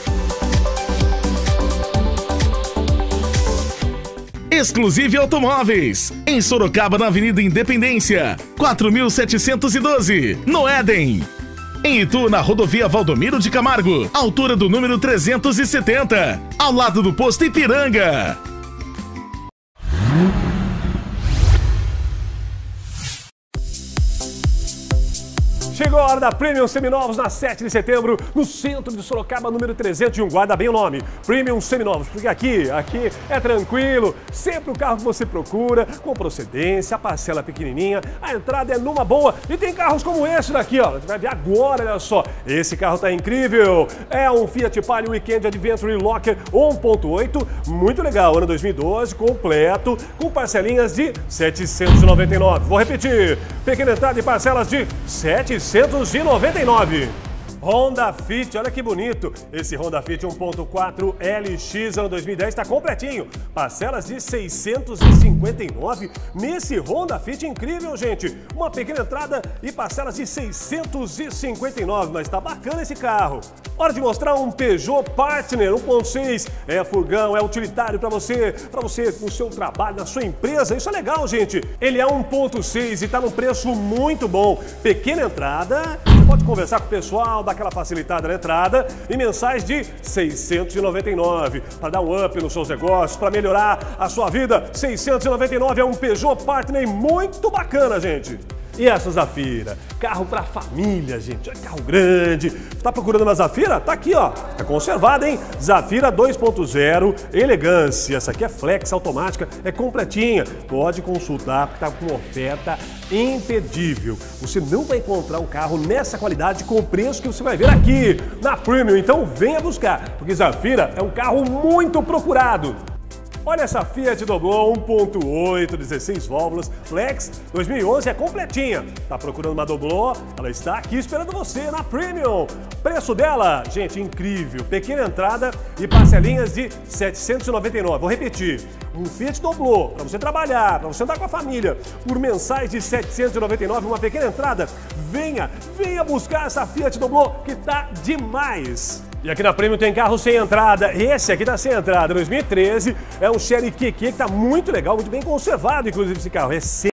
Exclusive Automóveis, em Sorocaba, na Avenida Independência, quatro mil setecentos e doze, no Éden. Em Itu, na rodovia Valdomiro de Camargo, altura do número trezentos e setenta, ao lado do posto Ipiranga. Chegou a hora da Premium Seminovos na sete de setembro, no centro de Sorocaba, número trezentos e um. Guarda bem o nome, Premium Seminovos, porque aqui, aqui é tranquilo, sempre o carro que você procura, com procedência, a parcela pequenininha, a entrada é numa boa e tem carros como esse daqui, ó. Você vai ver agora, olha só, esse carro tá incrível. É um Fiat Palio Weekend Adventure Locker um ponto oito, muito legal, ano dois mil e doze, completo, com parcelinhas de setecentos e noventa e nove. Vou repetir, pequena entrada e parcelas de setecentos e noventa e nove. Honda Fit, olha que bonito. Esse Honda Fit um ponto quatro L X ano dois mil e dez está completinho. Parcelas de seiscentos e cinquenta e nove nesse Honda Fit incrível, gente. Uma pequena entrada e parcelas de seiscentos e cinquenta e nove, mas tá bacana esse carro. Hora de mostrar um Peugeot Partner um ponto seis. É furgão, é utilitário para você, para você no seu trabalho, na sua empresa. Isso é legal, gente. Ele é um ponto seis e tá num preço muito bom. Pequena entrada, você pode conversar com o pessoal, dar aquela facilitada na entrada e mensais de seiscentos e noventa e nove para dar um up nos seus negócios, para melhorar a sua vida. seiscentos e noventa e nove é um Peugeot Partner muito bacana, gente. E essa Zafira? Carro para família, gente. É carro grande. Tá procurando uma Zafira? Tá aqui, ó. Tá conservada, hein? Zafira dois ponto zero, elegância. Essa aqui é flex automática, é completinha. Pode consultar, porque tá com uma oferta imperdível. Você não vai encontrar um carro nessa qualidade com o preço que você vai ver aqui na Premium. Então venha buscar, porque Zafira é um carro muito procurado. Olha essa Fiat Doblò um ponto oito, dezesseis válvulas, flex, dois mil e onze, é completinha. Tá procurando uma Doblò? Ela está aqui esperando você na Premium. Preço dela, gente, incrível. Pequena entrada e parcelinhas de setecentos e noventa e nove. Vou repetir. Um Fiat Doblò, para você trabalhar, para você andar com a família, por mensais de setecentos e noventa e nove, uma pequena entrada. Venha, venha buscar essa Fiat Doblò que tá demais. E aqui na Premium tem carro sem entrada. Esse aqui tá sem entrada, dois mil e treze. É um Chery Q Q que tá muito legal, muito bem conservado, inclusive, esse carro. É sem...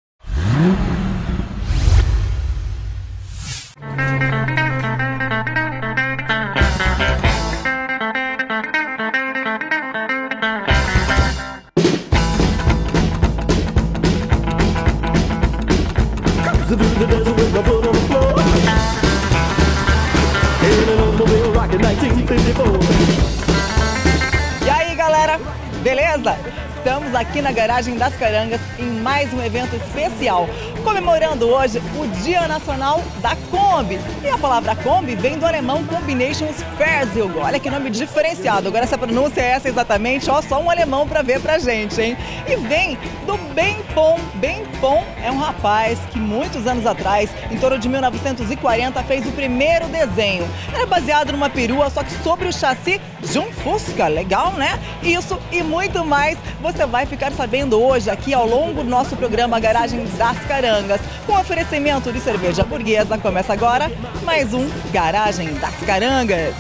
E aí, galera, beleza? Estamos aqui na Garagem das Carangas em mais um evento especial, comemorando hoje o Dia Nacional da Kombi. E a palavra Kombi vem do alemão Combinations Fahrzeug. Olha que nome diferenciado. Agora, se a pronúncia é essa exatamente, ó, só um alemão para ver pra gente, hein? E vem do Ben Pon. Ben Pon é um rapaz que muitos anos atrás, em torno de mil novecentos e quarenta, fez o primeiro desenho. Era baseado numa perua, só que sobre o chassi de um Fusca. Legal, né? Isso e muito mais você vai ficar sabendo hoje aqui ao longo do nosso programa Garagem das Carangas. Com oferecimento de cerveja burguesa, começa agora mais um Garagem das Carangas.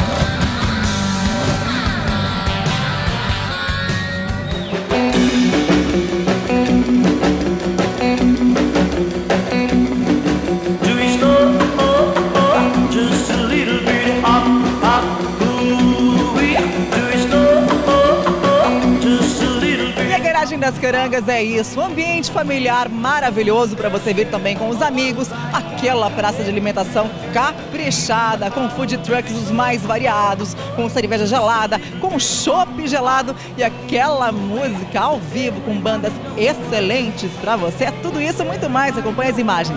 Das Carangas é isso, um ambiente familiar maravilhoso para você vir também com os amigos, aquela praça de alimentação caprichada, com food trucks os mais variados, com cerveja gelada, com chopp gelado e aquela música ao vivo com bandas excelentes para você. Tudo isso e muito mais, acompanhe as imagens.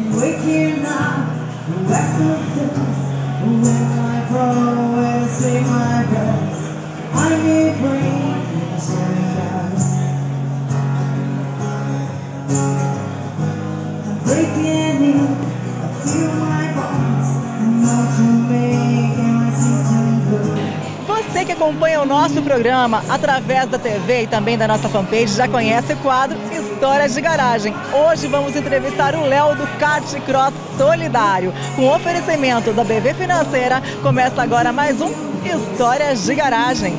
Você que acompanha o nosso programa através da T V e também da nossa fanpage já conhece o quadro Histórias de Garagem. Hoje vamos entrevistar o Léo do Kart Cross Solidário. Com oferecimento da B V Financeira, começa agora mais um Histórias de Garagem.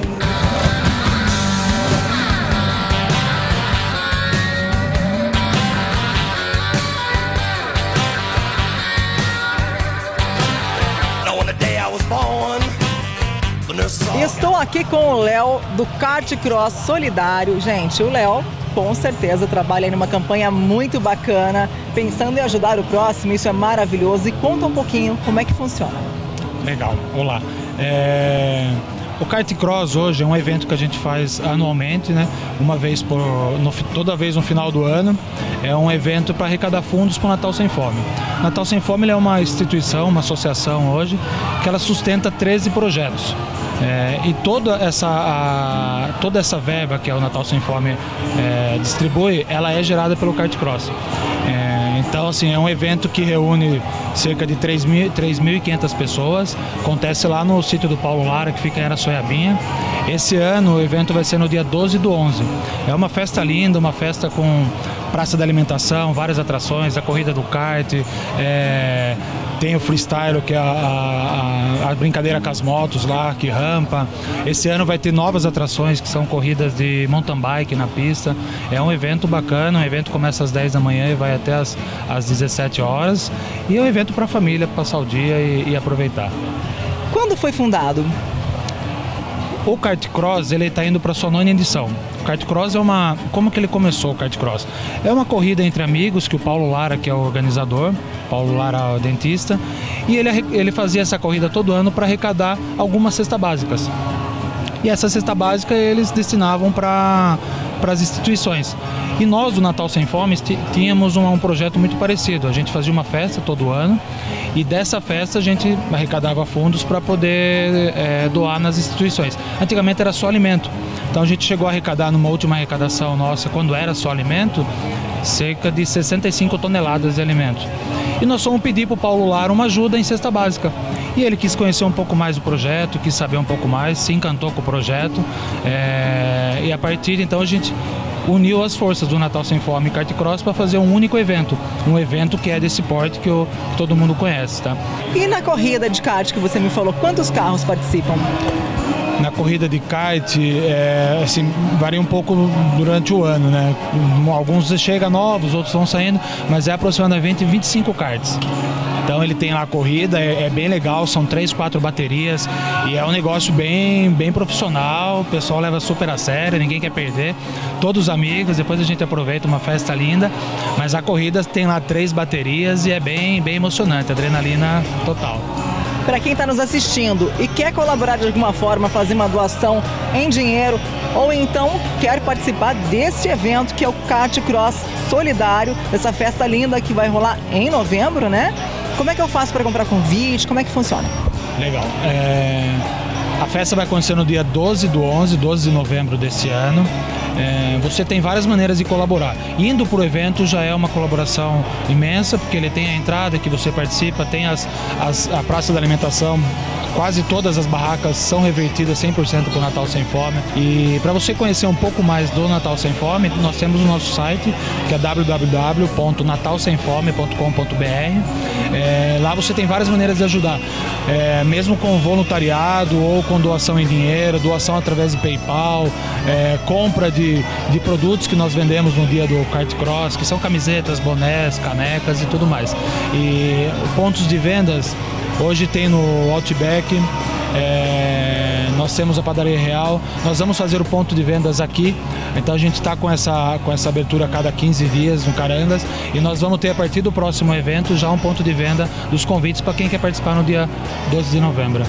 Estou aqui com o Léo do Kart Cross Solidário. Gente, o Léo com certeza trabalha em uma campanha muito bacana, pensando em ajudar o próximo, isso é maravilhoso. E conta um pouquinho como é que funciona. Legal, olá. É... O Kart Cross hoje é um evento que a gente faz anualmente, né? Uma vez por, no, toda vez no final do ano. É um evento para arrecadar fundos para o Natal Sem Fome. Natal Sem Fome ele é uma instituição, uma associação hoje, que ela sustenta treze projetos. É, e toda essa, a, toda essa verba que o Natal Sem Fome é, distribui, ela é gerada pelo Kart Cross. É, Então, assim, é um evento que reúne cerca de três mil e quinhentas pessoas. Acontece lá no sítio do Paulo Lara, que fica em Araçoiabinha. Esse ano o evento vai ser no dia doze do onze. É uma festa linda, uma festa com praça da alimentação, várias atrações, a corrida do kart, é... tem o freestyle, que é a, a, a brincadeira com as motos lá, que rampa. Esse ano vai ter novas atrações, que são corridas de mountain bike na pista. É um evento bacana, o evento começa às dez da manhã e vai até às, às dezessete horas. E é um evento para a família, passar o dia e, e aproveitar. Quando foi fundado? O Kart Cross, ele está indo para a sua nona edição. O Kart Cross é uma... Como que ele começou, o Kart Cross? É uma corrida entre amigos, que o Paulo Lara, que é o organizador, Paulo Lara é o dentista, e ele, ele fazia essa corrida todo ano para arrecadar algumas cestas básicas. E essa cesta básica eles destinavam para para as instituições. E nós, do Natal Sem Fome, tínhamos um, um projeto muito parecido. A gente fazia uma festa todo ano e dessa festa a gente arrecadava fundos para poder é, doar nas instituições. Antigamente era só alimento. Então a gente chegou a arrecadar numa última arrecadação nossa, quando era só alimento, cerca de sessenta e cinco toneladas de alimentos. E nós fomos pedir para o Paulo Lara uma ajuda em cesta básica. E ele quis conhecer um pouco mais do projeto, quis saber um pouco mais, se encantou com o projeto. É... E a partir de então a gente uniu as forças do Natal Sem Fome e Kart Cross para fazer um único evento. Um evento que é desse porte que, eu, que todo mundo conhece, tá? E na corrida de kart que você me falou, quantos carros participam? Na corrida de kart, é, assim, varia um pouco durante o ano, né? Alguns chegam novos, outros vão saindo, mas é aproximadamente vinte e cinco karts. Então ele tem lá a corrida, é, é bem legal, são três, quatro baterias e é um negócio bem, bem profissional, o pessoal leva super a sério, ninguém quer perder, todos os amigos, depois a gente aproveita uma festa linda, mas a corrida tem lá três baterias e é bem, bem emocionante, adrenalina total. Para quem está nos assistindo e quer colaborar de alguma forma, fazer uma doação em dinheiro ou então quer participar deste evento que é o Kart Cross Solidário, essa festa linda que vai rolar em novembro, né? Como é que eu faço para comprar convite? Como é que funciona? Legal. É... A festa vai acontecer no dia doze do onze, doze de novembro desse ano. É, você tem várias maneiras de colaborar. Indo para o evento já é uma colaboração imensa, porque ele tem a entrada que você participa, tem as, as, a praça da alimentação, quase todas as barracas são revertidas cem por cento para o Natal Sem Fome. E para você conhecer um pouco mais do Natal Sem Fome, nós temos o nosso site, que é w w w ponto natal sem fome ponto com ponto b r. É, lá você tem várias maneiras de ajudar, é, mesmo com voluntariado ou com doação em dinheiro, doação através de PayPal, é, compra de, de produtos que nós vendemos no dia do Kart Cross, que são camisetas, bonés, canecas e tudo mais. E pontos de vendas, hoje tem no Outback, é, nós temos a Padaria Real, nós vamos fazer o ponto de vendas aqui, então a gente está com essa, com essa abertura a cada quinze dias no Carangas e nós vamos ter a partir do próximo evento já um ponto de venda dos convites para quem quer participar no dia doze de novembro.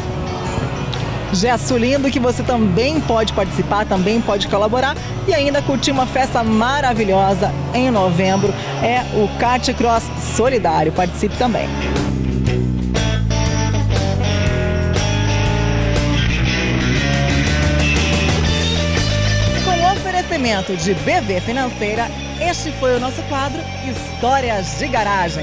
Gesto lindo que você também pode participar, também pode colaborar e ainda curtir uma festa maravilhosa em novembro. É o Kart Cross Solidário. Participe também. Com oferecimento de B V Financeira, este foi o nosso quadro Histórias de Garagem.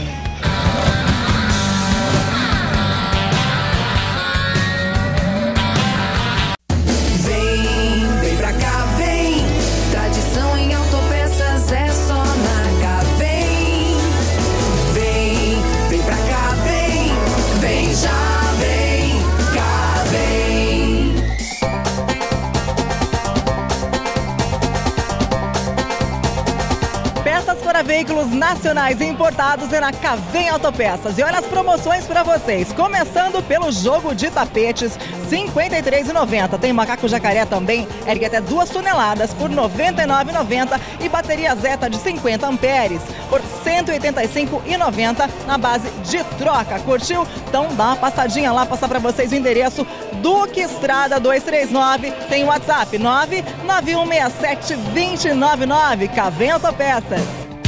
Para veículos nacionais e importados é na Cavém Autopeças. E olha as promoções para vocês, começando pelo jogo de tapetes, cinquenta e três reais e noventa centavos. Tem macaco jacaré também, ergue até duas toneladas por noventa e nove reais e noventa centavos e bateria Zeta de cinquenta amperes por cento e oitenta e cinco reais e noventa centavos na base de troca. Curtiu? Então dá uma passadinha lá, passar para vocês o endereço Duque Estrada duzentos e trinta e nove, tem o WhatsApp nove nove um seis sete dois zero nove nove. Cavém Autopeças.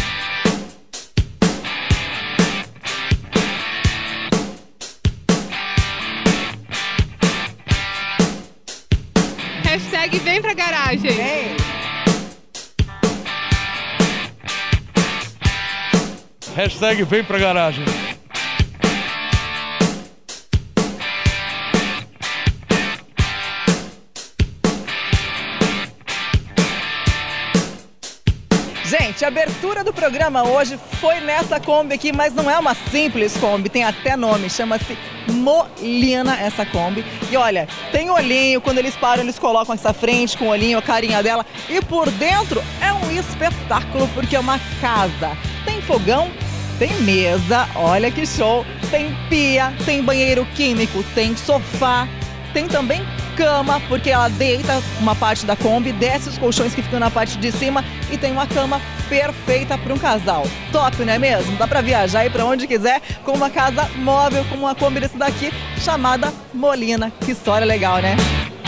Hashtag vem pra garagem. Vem. Hashtag vem pra garagem. Gente, a abertura do programa hoje foi nessa Kombi aqui, mas não é uma simples Kombi, tem até nome, chama-se Molina essa Kombi. E olha, tem olhinho, quando eles param eles colocam essa frente com o olhinho, a carinha dela. E por dentro é um espetáculo, porque é uma casa. Tem fogão, tem mesa, olha que show, tem pia, tem banheiro químico, tem sofá, tem também cama, porque ela deita uma parte da Kombi, desce os colchões que ficam na parte de cima e tem uma cama perfeita para um casal. Top, não é mesmo? Dá para viajar e para onde quiser com uma casa móvel, com uma Kombi desse daqui, chamada Molina. Que história legal, né?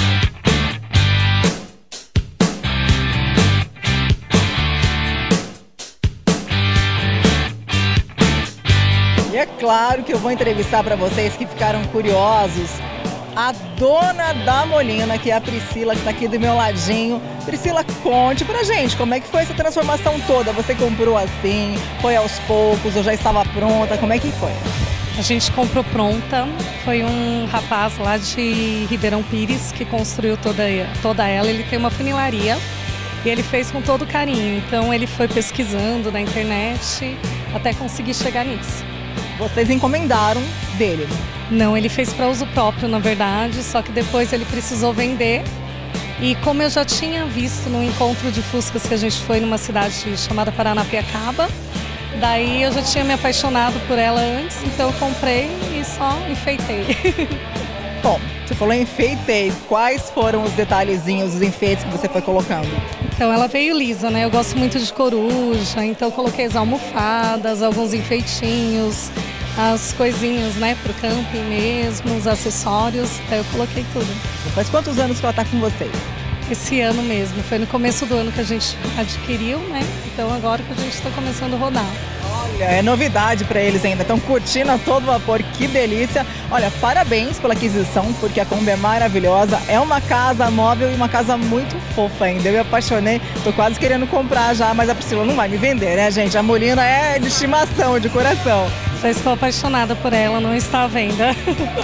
E é claro que eu vou entrevistar para vocês que ficaram curiosos a dona da Molina, que é a Priscila, que está aqui do meu ladinho. Priscila, conte pra gente como é que foi essa transformação toda. Você comprou assim, foi aos poucos, ou já estava pronta? Como é que foi? A gente comprou pronta, foi um rapaz lá de Ribeirão Pires que construiu toda, toda ela. Ele tem uma funilaria e ele fez com todo carinho, então ele foi pesquisando na internet até conseguir chegar nisso. Vocês encomendaram dele? Não, ele fez para uso próprio, na verdade, só que depois ele precisou vender. E como eu já tinha visto no encontro de Fuscas que a gente foi numa cidade chamada Paranapiacaba, daí eu já tinha me apaixonado por ela antes, então eu comprei e só enfeitei. Bom, você falou enfeitei, quais foram os detalhezinhos, os enfeites que você foi colocando? Então ela veio lisa, né? Eu gosto muito de coruja, então eu coloquei as almofadas, alguns enfeitinhos, as coisinhas, né, pro camping mesmo, os acessórios, aí eu coloquei tudo. Faz quantos anos que ela tá com vocês? Esse ano mesmo, foi no começo do ano que a gente adquiriu, né? Então agora que a gente está começando a rodar. Olha, é novidade para eles ainda, estão curtindo a todo vapor, que delícia. Olha, parabéns pela aquisição, porque a Kombi é maravilhosa, é uma casa móvel e uma casa muito fofa ainda. Eu me apaixonei, tô quase querendo comprar já, mas a Priscila não vai me vender, né, gente? A Molina é de estimação, de coração. Já estou apaixonada por ela, não está à venda.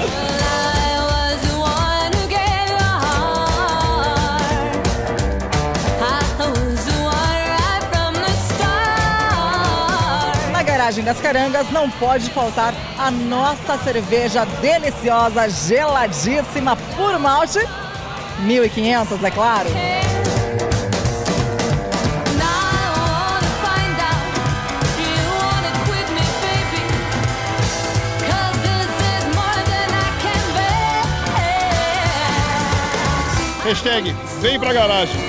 Na Garagem das Carangas não pode faltar a nossa cerveja deliciosa, geladíssima, puro malte, mil e quinhentos, é claro. Hashtag vem pra garagem.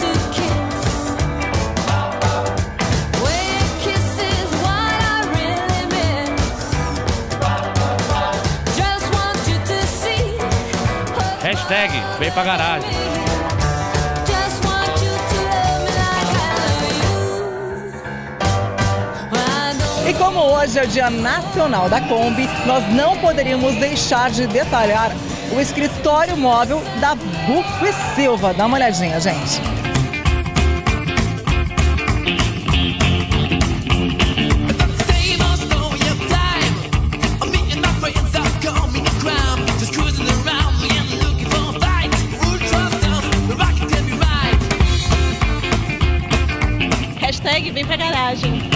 Hashtag vem pra garagem. E como hoje é o Dia Nacional da Kombi, nós não poderíamos deixar de detalhar o escritório móvel da Bufo e Silva. Dá uma olhadinha, gente. Hashtag vem pra garagem.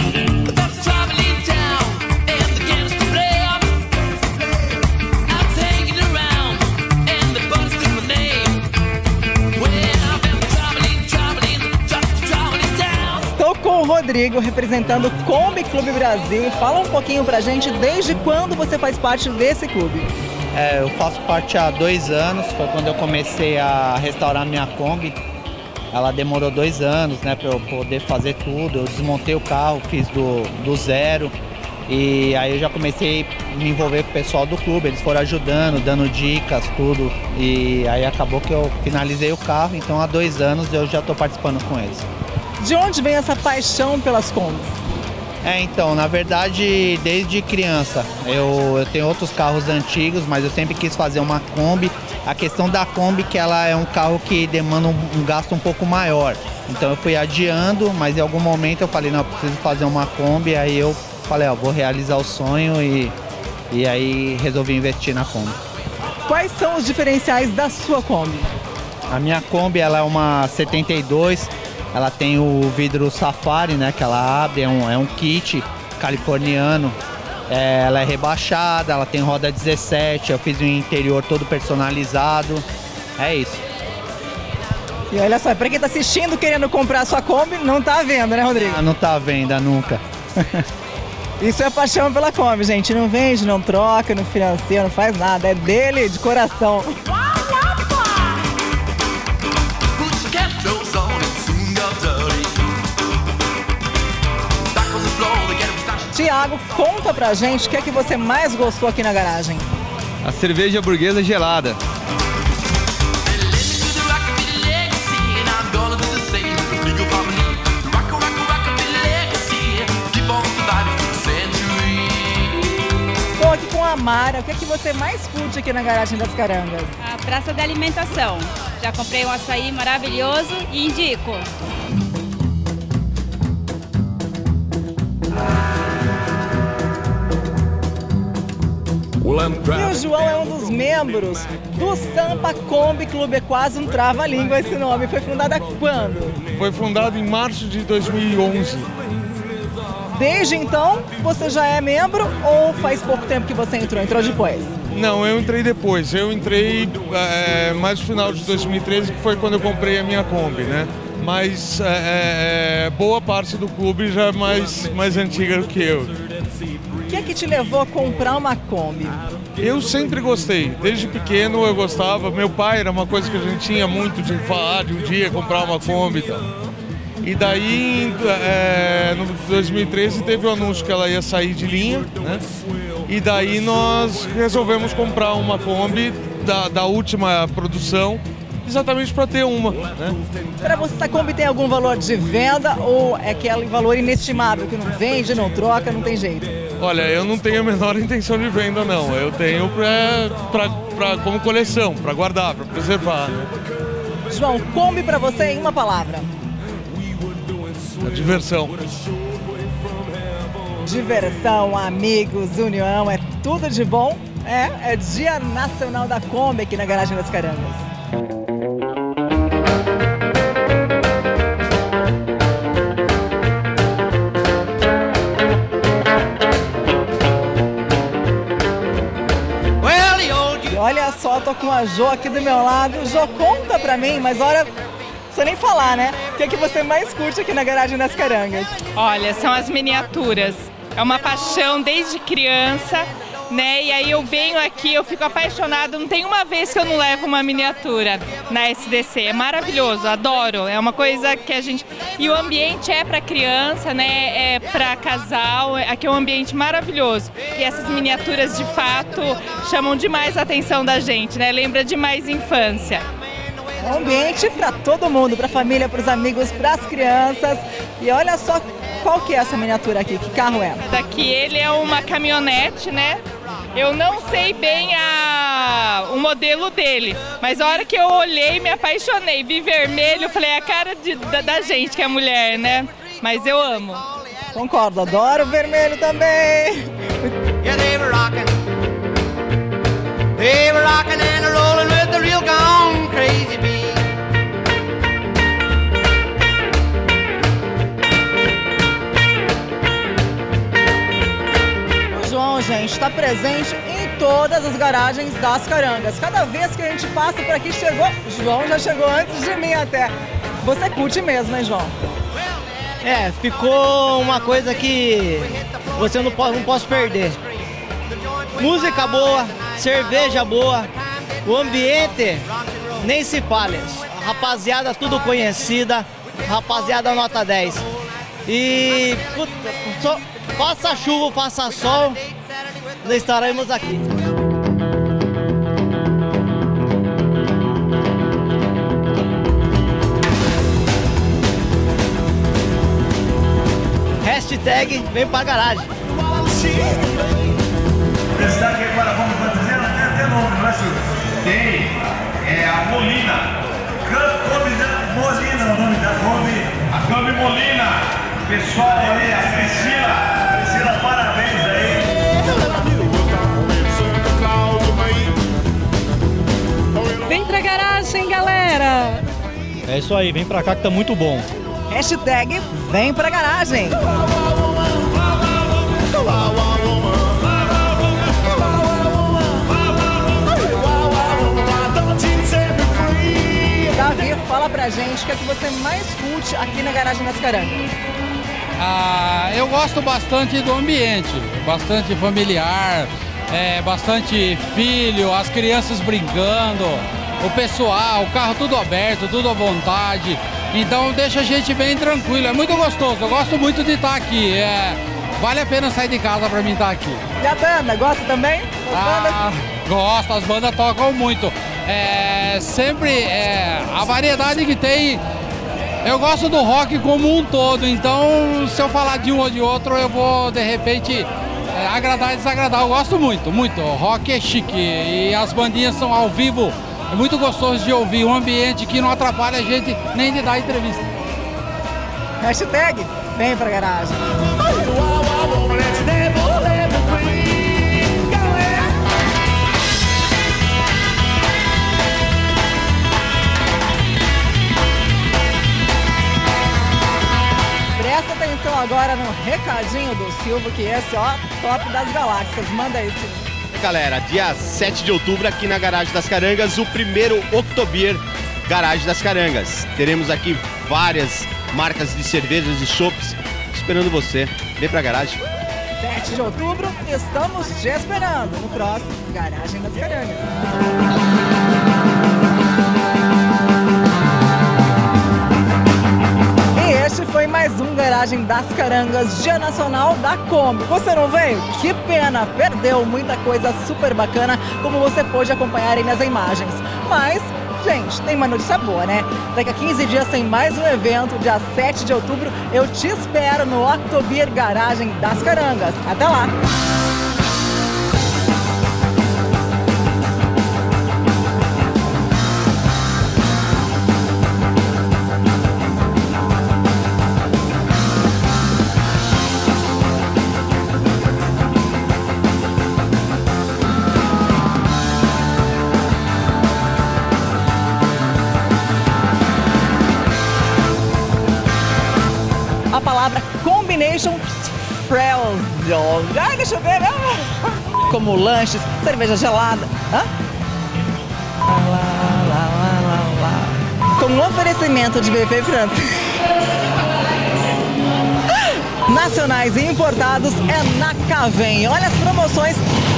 Rodrigo, representando o Kombi Clube Brasil. Fala um pouquinho pra gente, desde quando você faz parte desse clube? É, eu faço parte há dois anos, foi quando eu comecei a restaurar minha Kombi. Ela demorou dois anos, né, para eu poder fazer tudo. Eu desmontei o carro, fiz do, do zero. E aí eu já comecei a me envolver com o pessoal do clube. Eles foram ajudando, dando dicas, tudo. E aí acabou que eu finalizei o carro, então há dois anos eu já estou participando com eles. De onde vem essa paixão pelas Kombis? É, então, na verdade, desde criança, eu, eu tenho outros carros antigos, mas eu sempre quis fazer uma Kombi. A questão da Kombi é que ela é um carro que demanda um, um gasto um pouco maior. Então eu fui adiando, mas em algum momento eu falei, não, eu preciso fazer uma Kombi, aí eu falei, ó, vou realizar o sonho e, e aí resolvi investir na Kombi. Quais são os diferenciais da sua Kombi? A minha Kombi, ela é uma setenta e dois, ela tem o vidro Safari, né, que ela abre, é um, é um kit californiano. É, ela é rebaixada, ela tem roda dezessete, eu fiz o interior todo personalizado, é isso. E olha só, pra quem tá assistindo querendo comprar a sua Kombi, não tá vendo, né, Rodrigo? Ah, não tá à venda nunca. Isso é paixão pela Kombi, gente. Não vende, não troca, não financia, não faz nada. É dele, de coração. Tiago, conta pra gente o que é que você mais gostou aqui na garagem. A cerveja burguesa gelada. Estou aqui com a Mara. O que é que você mais curte aqui na garagem das Carangas? A praça da alimentação. Já comprei um açaí maravilhoso e indico. E o João é um dos membros do Sampa Kombi Clube. É quase um trava-língua esse nome. Foi fundado quando? Foi fundado em março de dois mil e onze. Desde então, você já é membro ou faz pouco tempo que você entrou? Entrou depois? Não, eu entrei depois. Eu entrei é, mais no final de dois mil e treze, que foi quando eu comprei a minha Kombi, né? Mas é, é, boa parte do clube já é mais, mais antiga do que eu. O que é que te levou a comprar uma Kombi? Eu sempre gostei, desde pequeno eu gostava. Meu pai era uma coisa que a gente tinha muito de falar, de um dia comprar uma Kombi e tal. E daí, é, no dois mil e treze, teve o anúncio que ela ia sair de linha, né? E daí nós resolvemos comprar uma Kombi da, da última produção, exatamente para ter uma, né? Para você, essa Kombi tem algum valor de venda ou é aquele valor inestimável, que não vende, não troca, não tem jeito? Olha, eu não tenho a menor intenção de venda, não. Eu tenho pra, pra, pra, como coleção, para guardar, para preservar, né? João, Kombi para você em uma palavra. A diversão. Diversão, amigos, união, é tudo de bom. É, é Dia Nacional da Kombi aqui na Garagem das Carangas. E olha só, tô com a Jo aqui do meu lado. Jo, conta pra mim, mas olha, não precisa nem falar, né? O que é que você mais curte aqui na Garagem das Carangas? Olha, são as miniaturas. É uma paixão desde criança, né? E aí eu venho aqui, eu fico apaixonada. Não tem uma vez que eu não levo uma miniatura na S D C. É maravilhoso, adoro. É uma coisa que a gente... E o ambiente é para criança, né? É para casal. Aqui é um ambiente maravilhoso. E essas miniaturas, de fato, chamam demais a atenção da gente, né? Lembra demais infância. É um ambiente para todo mundo, para a família, para os amigos, para as crianças. E olha só qual que é essa miniatura aqui, que carro é? Daqui ele é uma caminhonete, né? Eu não sei bem a... o modelo dele, mas a hora que eu olhei, me apaixonei. Vi vermelho, falei, é a cara de, da, da gente que é mulher, né? Mas eu amo. Concordo, adoro vermelho também. Yeah, they were rocking. They were rocking and rolling with the real gone crazy beat. O João, gente, está presente em todas as garagens das Carangas. Cada vez que a gente passa por aqui, chegou. João já chegou antes de mim até. Você curte mesmo, hein, João? É, ficou uma coisa que você não pode, não posso perder. Música boa, cerveja boa, o ambiente nem se fala. Rapaziada tudo conhecida, rapaziada nota dez. E puta, só, faça chuva, faça sol, nós estaremos aqui. Hashtag vem pra garagem. Destaque agora, vamos dizer, não tem até nome, não é, senhor? Tem, é a Molina. Kombi da Molina, o nome da Kombi. A Kombi Molina. Pessoal ali, a Priscila. Priscila, para É isso aí, vem pra cá que tá muito bom. Hashtag vem pra garagem. Davi, fala pra gente o que é que você mais curte aqui na Garagem das Carangas. Ah, eu gosto bastante do ambiente, bastante familiar, é, bastante filho, as crianças brincando, o pessoal, o carro tudo aberto, tudo à vontade. Então deixa a gente bem tranquilo, é muito gostoso, eu gosto muito de estar aqui, é, vale a pena sair de casa para mim estar aqui. E a banda, gosta também? As ah, gosto, as bandas tocam muito, é, sempre é, a variedade que tem, eu gosto do rock como um todo, então se eu falar de um ou de outro eu vou de repente é, agradar e desagradar, eu gosto muito, muito, o rock é chique e as bandinhas são ao vivo. É muito gostoso de ouvir, um ambiente que não atrapalha a gente nem de dar entrevista. Hashtag vem pra garagem. Presta atenção agora no recadinho do Silvio, que esse ó, top das galáxias. Manda aí, Silvio. Galera, dia sete de outubro aqui na Garagem das Carangas, o primeiro Oktober Garagem das Carangas. Teremos aqui várias marcas de cervejas e chopps esperando você. Vem pra garagem. sete de outubro, estamos te esperando no próximo Garagem das Carangas. Este foi mais um Garagem das Carangas, Dia Nacional da Kombi. Você não veio? Que pena, perdeu muita coisa super bacana, como você pôde acompanhar aí nas imagens. Mas, gente, tem uma notícia boa, né? Daqui a quinze dias tem mais um evento, dia sete de outubro. Eu te espero no Oktober Garagem das Carangas. Até lá! A palavra combination friendly. Ai, deixa eu ver. Como lanches, cerveja gelada. Hã? Lá, lá, lá, lá, lá. Com um oferecimento de buffet francês. Nacionais e importados é na Cavém. Olha as promoções.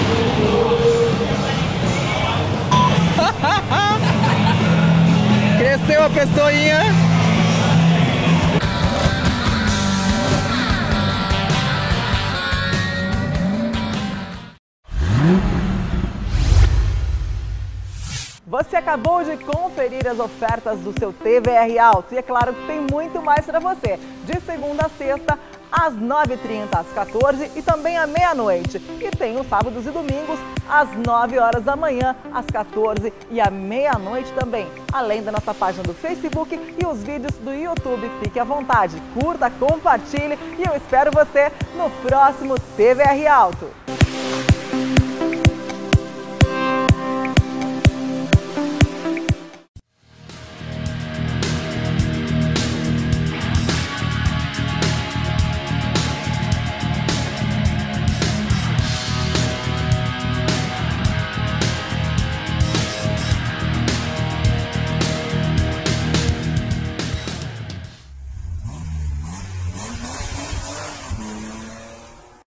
Cresceu a pessoinha. Você acabou de conferir as ofertas do seu T V R Auto e é claro que tem muito mais para você. De segunda a sexta, às nove e trinta, às quatorze e também à meia-noite. E tem os sábados e domingos, às nove horas da manhã, às quatorze e à meia-noite também. Além da nossa página do Facebook e os vídeos do YouTube. Fique à vontade, curta, compartilhe e eu espero você no próximo T V R Auto.